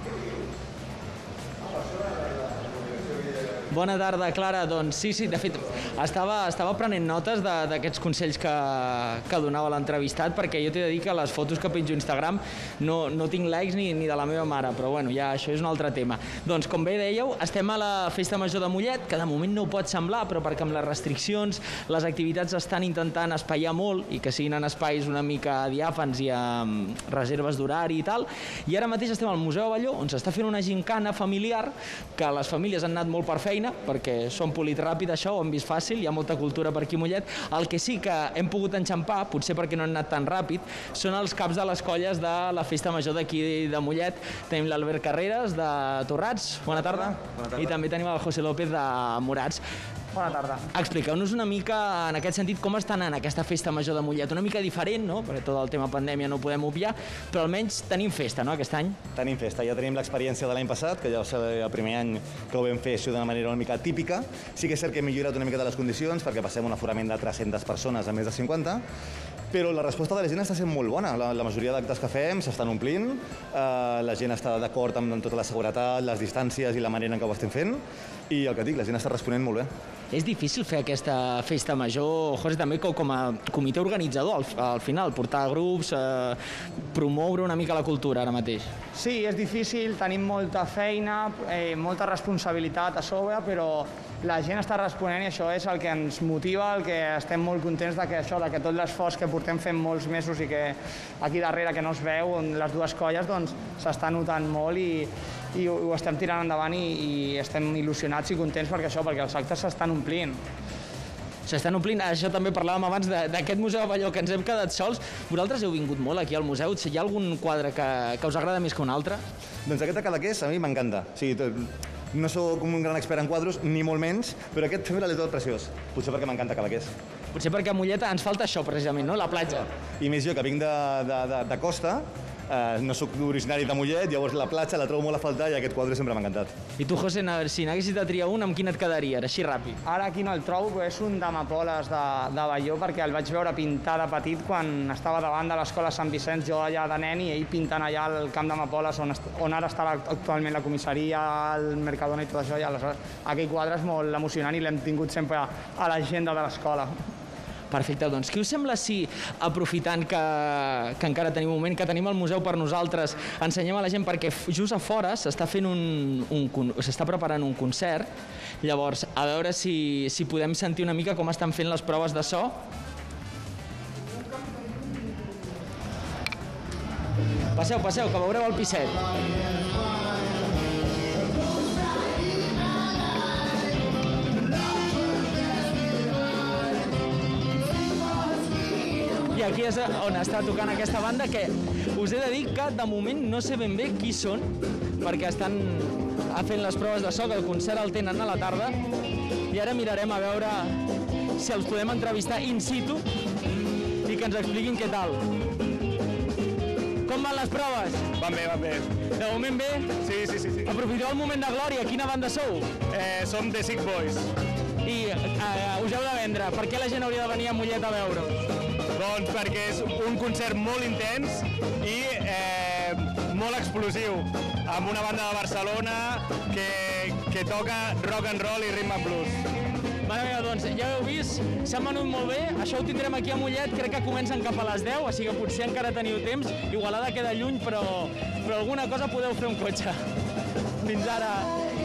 Bona tarda, Clara. Doncs sí, de fet, estava prenent notes d'aquests consells que donava l'entrevistat, perquè jo t'he de dir que les fotos que penjo a Instagram no tinc likes ni de la meva mare, però bueno, ja això és un altre tema. Doncs, com bé dèieu, estem a la Festa Major de Mollet, que de moment no ho pot semblar, però perquè amb les restriccions les activitats estan intentant espaiar molt i que siguin en espais una mica diàfans i amb reserves d'horari i tal. I ara mateix estem al Museu Avelló, on s'està fent una gincana familiar, que les famílies han anat molt per feina, perquè són polit ràpid, això, ho hem vist fàcil, hi ha molta cultura per aquí a Mollet. El que sí que hem pogut enxampar, potser perquè no han anat tan ràpid, són els caps de les colles de la Festa Major d'aquí de Mollet. Tenim l'Albert Carreras, de Torrats, bona tarda. I també tenim el José López, de Morats. Bona tarda. Expliqueu-nos una mica, en aquest sentit, com està anant aquesta Festa Major de Mollet. Una mica diferent, no?, perquè tot el tema pandèmia no ho podem obviar, però almenys tenim festa, no?, aquest any. Tenim festa, ja tenim l'experiència de l'any passat, que ja va ser el primer any que ho vam fer d'una manera una mica típica. Sí que és cert que hem millorat una mica de les condicions, perquè passem un aforament de 300 persones a més de 50, però la resposta de la gent està sent molt bona. La majoria d'actes que fem s'estan omplint, la gent està d'acord amb tota la seguretat, les distàncies i la manera en què ho estem fent, i el que dic, la gent està responent molt bé. És difícil fer aquesta festa major, José, també com a comitè organitzador, al final, portar grups, promoure una mica la cultura ara mateix. Sí, és difícil, tenim molta feina, molta responsabilitat a sobre, però la gent està responent i això és el que ens motiva, el que estem molt contents de que tot l'esforç que portem fent molts mesos i que aquí darrere que no es veu, les dues colles, doncs s'està notant molt i ho estem tirant endavant i estem il·lusionats i contents perquè els actes s'estan omplint. S'estan omplint, això també parlàvem abans d'aquest Museu Avelló, que ens hem quedat sols. Vosaltres heu vingut molt aquí al museu, hi ha algun quadre que us agrada més que un altre? Doncs aquest de Cadaqués a mi m'encanta. No sóc un gran expert en quadros, ni molt menys, però aquest també l'he trobat preciós. Potser perquè m'encanta Cadaqués. Potser perquè a Mollet ens falta això, precisament, no?, la platja. I més jo, que vinc de costa, no soc originari de Mollet, llavors la platja la trobo molt a faltar i aquest quadre sempre m'ha encantat. I tu, José, si n'haguessis de triar un, amb quin et quedaria? Així ràpid. Ara aquí no el trobo, però és un d'amapoles de Balló, perquè el vaig veure pintar de petit quan estava davant de l'escola Sant Vicenç, jo allà de nen, i ell pintant allà al camp d'amapoles on ara està actualment la comissaria, el Mercadona i tot això, i aleshores aquell quadre és molt emocionant i l'hem tingut sempre a l'agenda de l'escola. Perfecte, doncs què us sembla si, aprofitant que encara tenim un moment, que tenim el museu per nosaltres, ensenyem a la gent, perquè just a fora s'està preparant un concert, llavors a veure si podem sentir una mica com estan fent les proves de so. Passeu, que veureu el piset. I aquí és on està tocant aquesta banda, que us he de dir que de moment no sé ben bé qui són, perquè estan fent les proves de so, que el concert el tenen a la tarda, i ara mirarem a veure si els podem entrevistar in situ i que ens expliquin què tal. Com van les proves? Van bé. De moment bé? Sí. Aprofiteu el moment de glòria. Quina banda sou? Som The Sick Boys. I us heu de vendre. Per què la gent hauria de venir a Mollet a veure-us? Doncs perquè és un concert molt intens i molt explosiu, amb una banda de Barcelona que toca rock and roll i rhythm and blues. Mare meva, doncs ja ho heu vist, s'han venut molt bé, això ho tindrem aquí a Mollet, crec que comencen cap a les 10, així que potser encara teniu temps, Igualada queda lluny, però alguna cosa podeu fer un cotxe. Fins ara.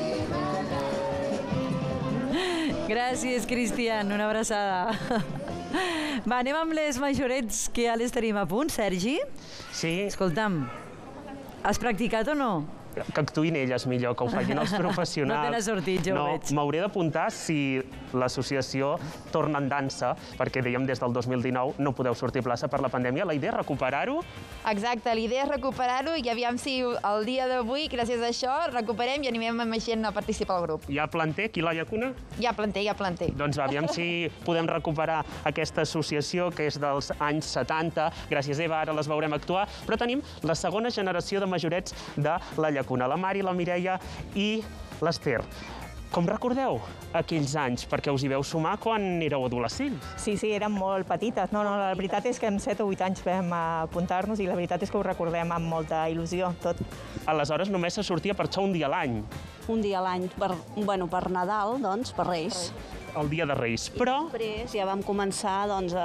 Gràcies, Cristian, una abraçada. Va, anem amb les majorets, que ja les tenim a punt. Sergi? Sí. Escolta'm, has practicat o no? Que actuïn elles millor, que ho facin els professionals. No te n'ha sortit, jo ho veig. M'hauré d'apuntar si l'associació torna en dansa, perquè dèiem des del 2019 no podeu sortir a plaça per la pandèmia. La idea és recuperar-ho? Exacte, la idea és recuperar-ho i aviam si el dia d'avui, gràcies a això, recuperem i animem a més gent a participar al grup. Hi ha planter aquí a la llacuna? Hi ha planter. Doncs aviam si podem recuperar aquesta associació que és dels anys 70. Gràcies, Eva, ara les veurem actuar. Però tenim la segona generació de majorets de la llacuna, la Mari, la Mireia i l'Ester. Com recordeu aquells anys? Perquè us hi veu sumar quan éreu adolescents. Sí, érem molt petites. No, la veritat és que amb 7 o 8 anys vam apuntar-nos i la veritat és que ho recordem amb molta il·lusió, tot. Aleshores només se sortia per això un dia a l'any. Un dia a l'any, per Nadal, doncs, per Reis. El dia de Reis, però... Després ja vam començar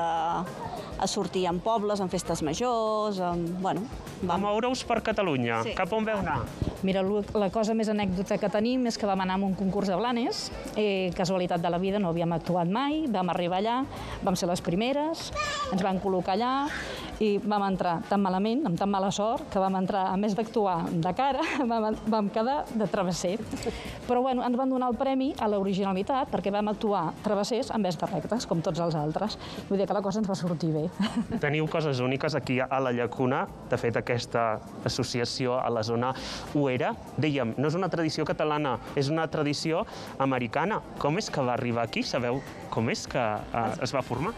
a sortir en pobles, en festes majors, a moure-us per Catalunya. Sí. Cap on veu anar? Mira, la cosa més anècdota que tenim és que vam anar a un concurs de Blanes, casualitat de la vida, no havíem actuat mai, vam arribar allà, vam ser les primeres, ens van col·locar allà i vam entrar tan malament, amb tan mala sort, que vam entrar, a més d'actuar de cara, vam quedar de travesser. Però bueno, ens van donar el premi a l'originalitat perquè vam actuar travessers en vez de rectes, com tots els altres. Vull dir que la cosa ens va sortir bé. Teniu coses úniques aquí a la Llacuna. De fet, aquesta associació a la zona ho era. Dèiem, no és una tradició catalana, és una tradició americana. Com és que va arribar aquí? Sabeu com és que es va formar?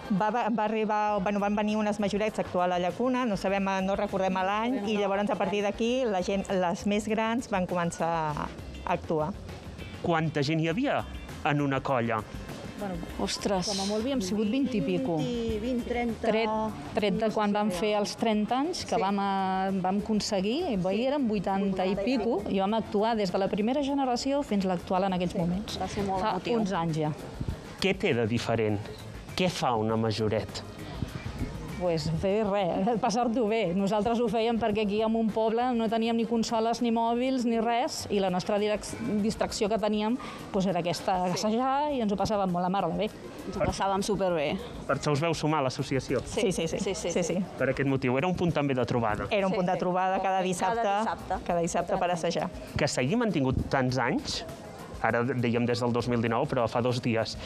Van venir unes majorets a actuar a la Llacuna, no recordem l'any, i llavors a partir d'aquí les més grans van començar a actuar. Quanta gent hi havia en una colla? Ostres, com a molt havíem sigut 20 i pico. 20, 30... Tret de quan vam fer els 30 anys, que vam aconseguir, érem 80 i pico, i vam actuar des de la primera generació fins a l'actual en aquells moments. Va ser molt Fa emotiu. uns anys ja. Què té de diferent? Què fa una majoret? Pues fer res, passar-t'ho bé. Nosaltres ho fèiem perquè aquí en un poble no teníem ni consoles, ni mòbils, ni res, i la nostra distracció que teníem era aquesta, assajar, i ens ho passàvem molt a mar de bé. Ens ho passàvem superbé. Per això us veu sumar a l'associació? Sí. Per aquest motiu. Era un punt també de trobada. Era un punt de trobada cada dissabte per assajar. Que s'hagi mantingut tants anys, ara dèiem des del 2019, però fa 2 dies,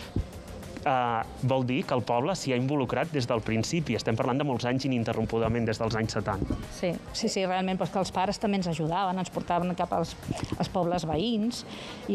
vol dir que el poble s'hi ha involucrat des del principi. Estem parlant de molts anys ininterrompudament, des dels anys 70. Sí, realment, però que els pares també ens ajudaven, ens portaven cap als pobles veïns, i,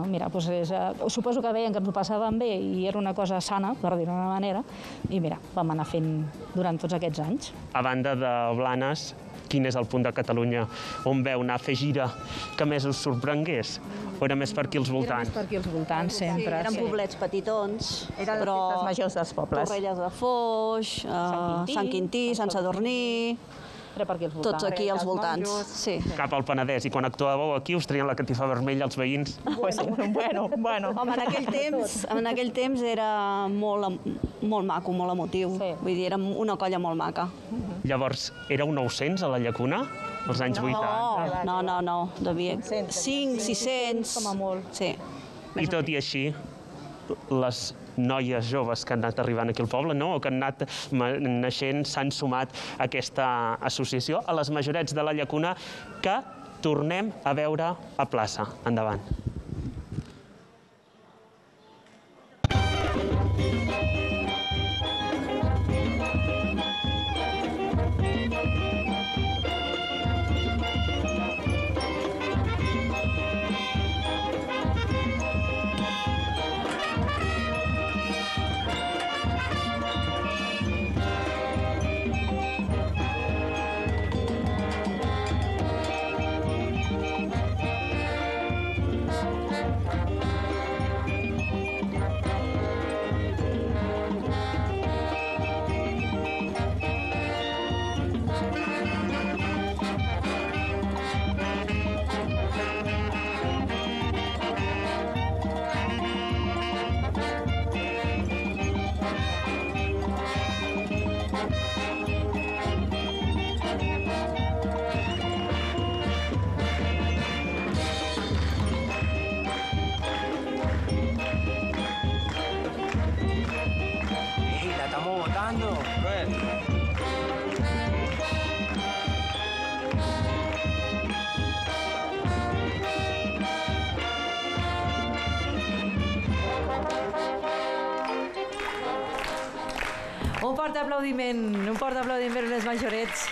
suposo que veien que ens ho passàvem bé i era una cosa sana, per dir-ho d'una manera, i mira, vam anar fent durant tots aquests anys. A banda de Blanes, quin és el punt de Catalunya on veu anar a fer gira que més us sorprengués? O era més per aquí als voltants? Era més per aquí als voltants, sempre. Sí, eren poblets petitons. Eren les festes majors dels pobles. Torrelles de Foix, Sant Quintí, Sant Sadurní... Tots aquí als voltants. Sí. Cap al Penedès. I quan actuàveu aquí us traien la catifa vermella als veïns? Bueno. Home, en aquell temps era molt maco, molt emotiu. Vull dir, érem una colla molt maca. Llavors, éreu 900 a la Llacuna? Als anys 80? No. Devia 500, 600... Com a molt. Sí. I tot i així, les noies joves que han anat arribant aquí al poble, no? O que han anat naixent, s'han sumat a aquesta associació, a les majorets de la Llacuna, que tornem a veure a plaça. Endavant. Un fort aplaudiment a les majorets.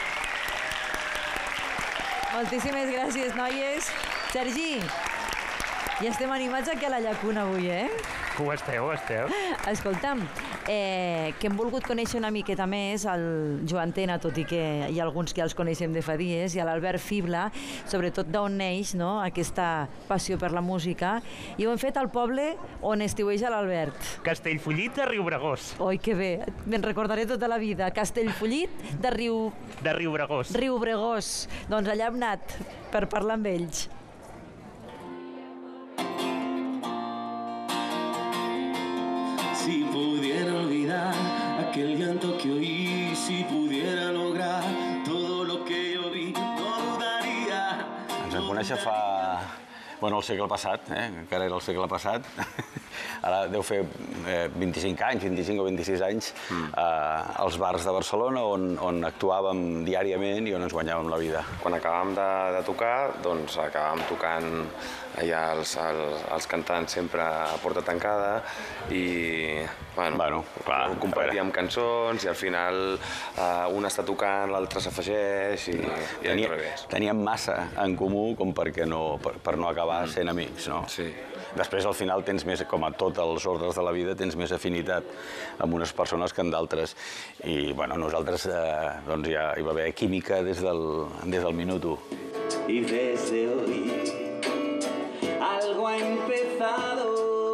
Moltíssimes gràcies, noies. Sergi, ja estem animats aquí a la Llacuna avui, eh? Ho esteu. Escolta'm, que hem volgut conèixer una miqueta més el Joan Tena, tot i que hi ha alguns que ja els coneixem de fa dies, i l'Albert Fibla, sobretot d'on neix, no?, aquesta passió per la música, i ho hem fet al poble on estiueja l'Albert. Castellfollit de Riubregós. Oi, que bé, me'n recordaré tota la vida. Castellfollit de Riubregós. Riubregós. Doncs allà hem anat per parlar amb ells. Si pudiera olvidar aquel llanto que oí, si pudiera lograr todo lo que yo vi, no dudaría. Ens vam conèixer fa... Bueno, el segle passat, encara era el segle passat. Ara deu fer 25 anys, 25 o 26 anys, als bars de Barcelona on actuàvem diàriament i on ens guanyàvem la vida. Quan acabàvem de tocar, doncs acabàvem tocant allà els cantants sempre a porta tancada i, bueno, compartíem cançons i al final un està tocant, l'altre s'afegeix i al revés. Teníem massa en comú com per no acabar sent amics, no? Sí. Després, al final, tens més, com a tots els ordres de la vida, tens més afinitat amb unes persones que amb d'altres. I, bueno, nosaltres, doncs ja hi va haver química des del minut 1. Y desde hoy algo ha empezado.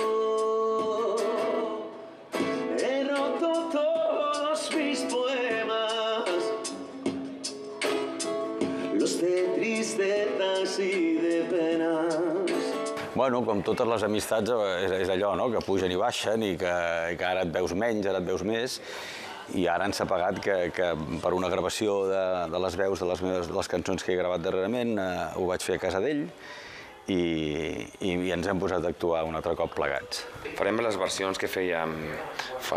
He roto todos mis poemas, los de tristezas y de penas. Bueno, com totes les amistats, és allò, no?, que pugen i baixen i que ara et veus menys, ara et veus més. I ara ens ha pagat que per una gravació de les veus de les cançons que he gravat darrerament ho vaig fer a casa d'ell i ens hem posat a actuar un altre cop plegats. Farem les versions que fèiem fa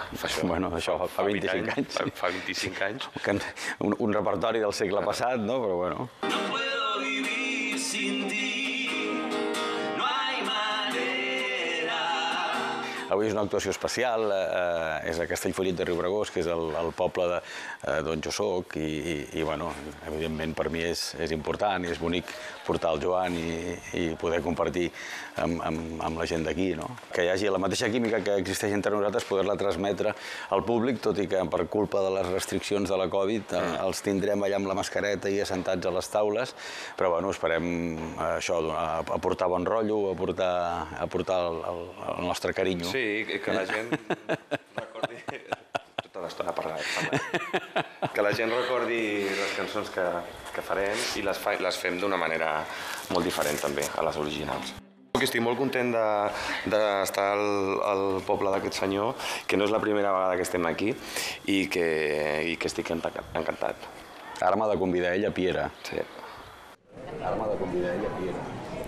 25 anys. Fa 25 anys. Un repertori del segle passat, no? Però bueno. No puedo vivir sin ti. Avui és una actuació especial, és a Castellfollit de Riubregós, que és el poble d'on jo soc, i bueno, evidentment per mi és important i és bonic portar el Joan i poder compartir amb la gent d'aquí, no? Que hi hagi la mateixa química que existeix entre nosaltres, poder-la transmetre al públic, tot i que per culpa de les restriccions de la Covid els tindrem allà amb la mascareta i assentats a les taules, però bueno, esperem això, aportar bon rotllo, aportar el nostre carinyo. Sí, que la gent recordi... Tota l'estona parlant. Que la gent recordi les cançons que farem i les fem d'una manera molt diferent també a les originals. Estic molt content d'estar al poble d'aquest senyor, que no és la primera vegada que estem aquí i que estic encantat. Ara m'ha de convidar ell a Piera. Sí. Ara m'ha de convidar ell a Piera.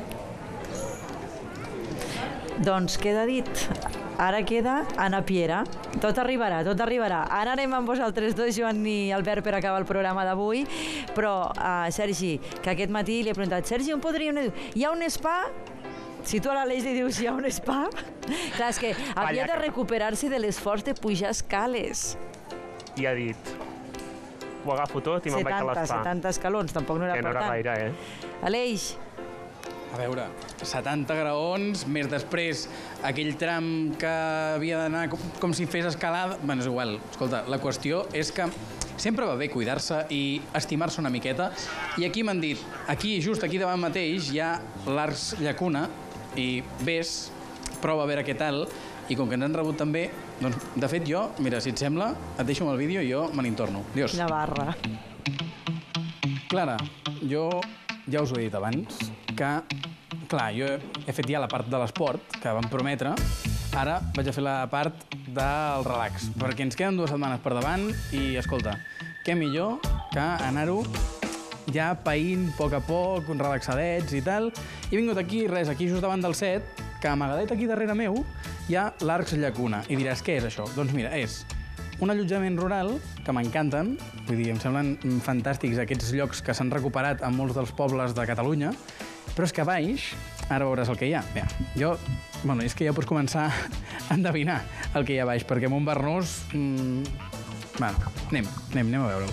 Doncs queda dit. Ara queda anar a Piera. Tot arribarà, tot arribarà. Ara anem amb vosaltres dos, Joan i Albert, per acabar el programa d'avui. Però, Sergi, que aquest matí li he preguntat, Sergi, on podríem anar? Hi ha un spa? Si tu a l'Aleix li dius hi ha un spa... Clar, és que havia de recuperar-se de l'esforç de pujar escales. I ha dit, ho agafo tot i me'n vaig a l'espa. 70 escalons, tampoc no era per tant. Que no era gaire, Aleix. A veure, 70 graons, més després aquell tram que havia d'anar com si fes escalada... Bé, és igual. Escolta, la qüestió és que sempre va bé cuidar-se i estimar-se una miqueta. I aquí m'han dit, aquí, just aquí davant mateix, hi ha l'Arcs Llacuna i vés, prova a veure què tal. I com que ens han rebut també, doncs, de fet, jo, mira, si et sembla, et deixo amb el vídeo i jo me n'hi torno. Adiós. Quina barra. Clara, jo ja us ho he dit abans, que, clar, jo he fet ja la part de l'esport que vam prometre, ara vaig a fer la part del relax, perquè ens queden 2 setmanes per davant i, escolta, què millor que anar-ho ja païnt a poc, uns relaxadets i tal. I he vingut aquí, aquí just davant del set, que amagadet aquí darrere meu hi ha l'Arcs Llacuna. I diràs, què és això? Doncs mira, és un allotjament rural que m'encanten, vull dir, em semblen fantàstics aquests llocs que s'han recuperat en molts dels pobles de Catalunya, però és que a baix, ara veuràs el que hi ha. Bé, bueno, és que ja pots començar a endevinar el que hi ha a baix, perquè Montbernós... Bueno, anem a veure-ho.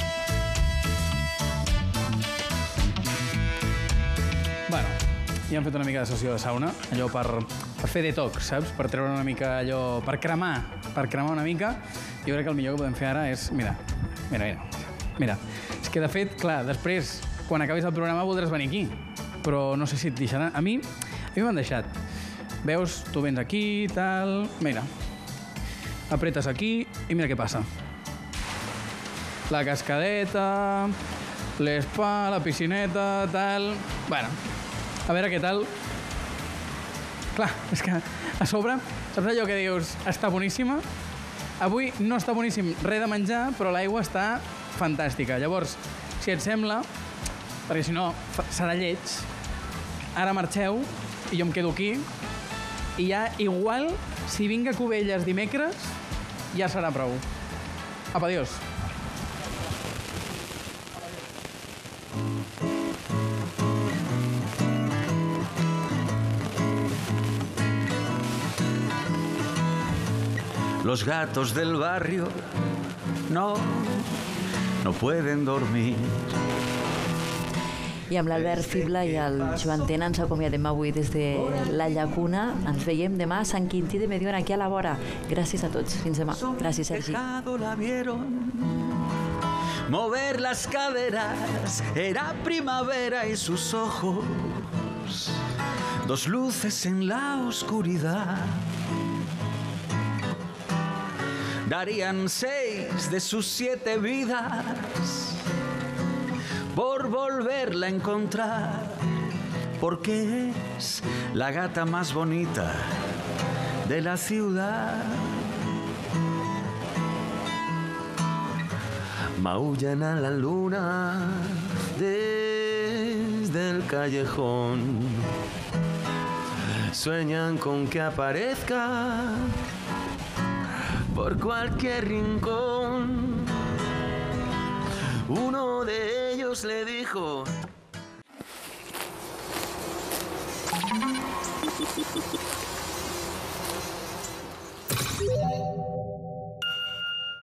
Bueno, ja hem fet una mica de sessió de sauna, allò per fer detox, saps? Per treure una mica allò... per cremar una mica. Jo crec que el millor que podem fer ara és... Mira. És que, de fet, clar, després, quan acabis el programa, voldràs venir aquí. Però no sé si et deixaran... A mi m'han deixat. Veus, tu vens aquí, tal... Mira. Apretes aquí i mira què passa. La cascadeta, l'espa, la piscineta, tal... Bueno, a veure què tal. Clar, és que a sobre, saps allò que dius, està boníssima? Avui no està boníssim res de menjar, però l'aigua està fantàstica. Llavors, si et sembla, perquè si no serà lleig, ara marxeu i jo em quedo aquí i ja igual, si vinc a Cubelles dimecres, ja serà prou. Apa, adiós. Los gatos del barrio no pueden dormir. I amb l'Albert Fibla i el Joan Tena ens acomiadem avui des de la Llacuna. Ens veiem demà a Sant Quintí de Mediona, aquí a la vora. Gràcies a tots. Fins demà. Gràcies, Sergi. La vieron mover las caderas, era primavera y sus ojos, 2 luces en la oscuridad. Darían 6 de sus 7 vidas por volverla a encontrar, porque es la gata más bonita de la ciudad. Maullan a la luna desde el callejón, sueñan con que aparezca por cualquier rincón. Uno de ellos le dijo: Ràdio.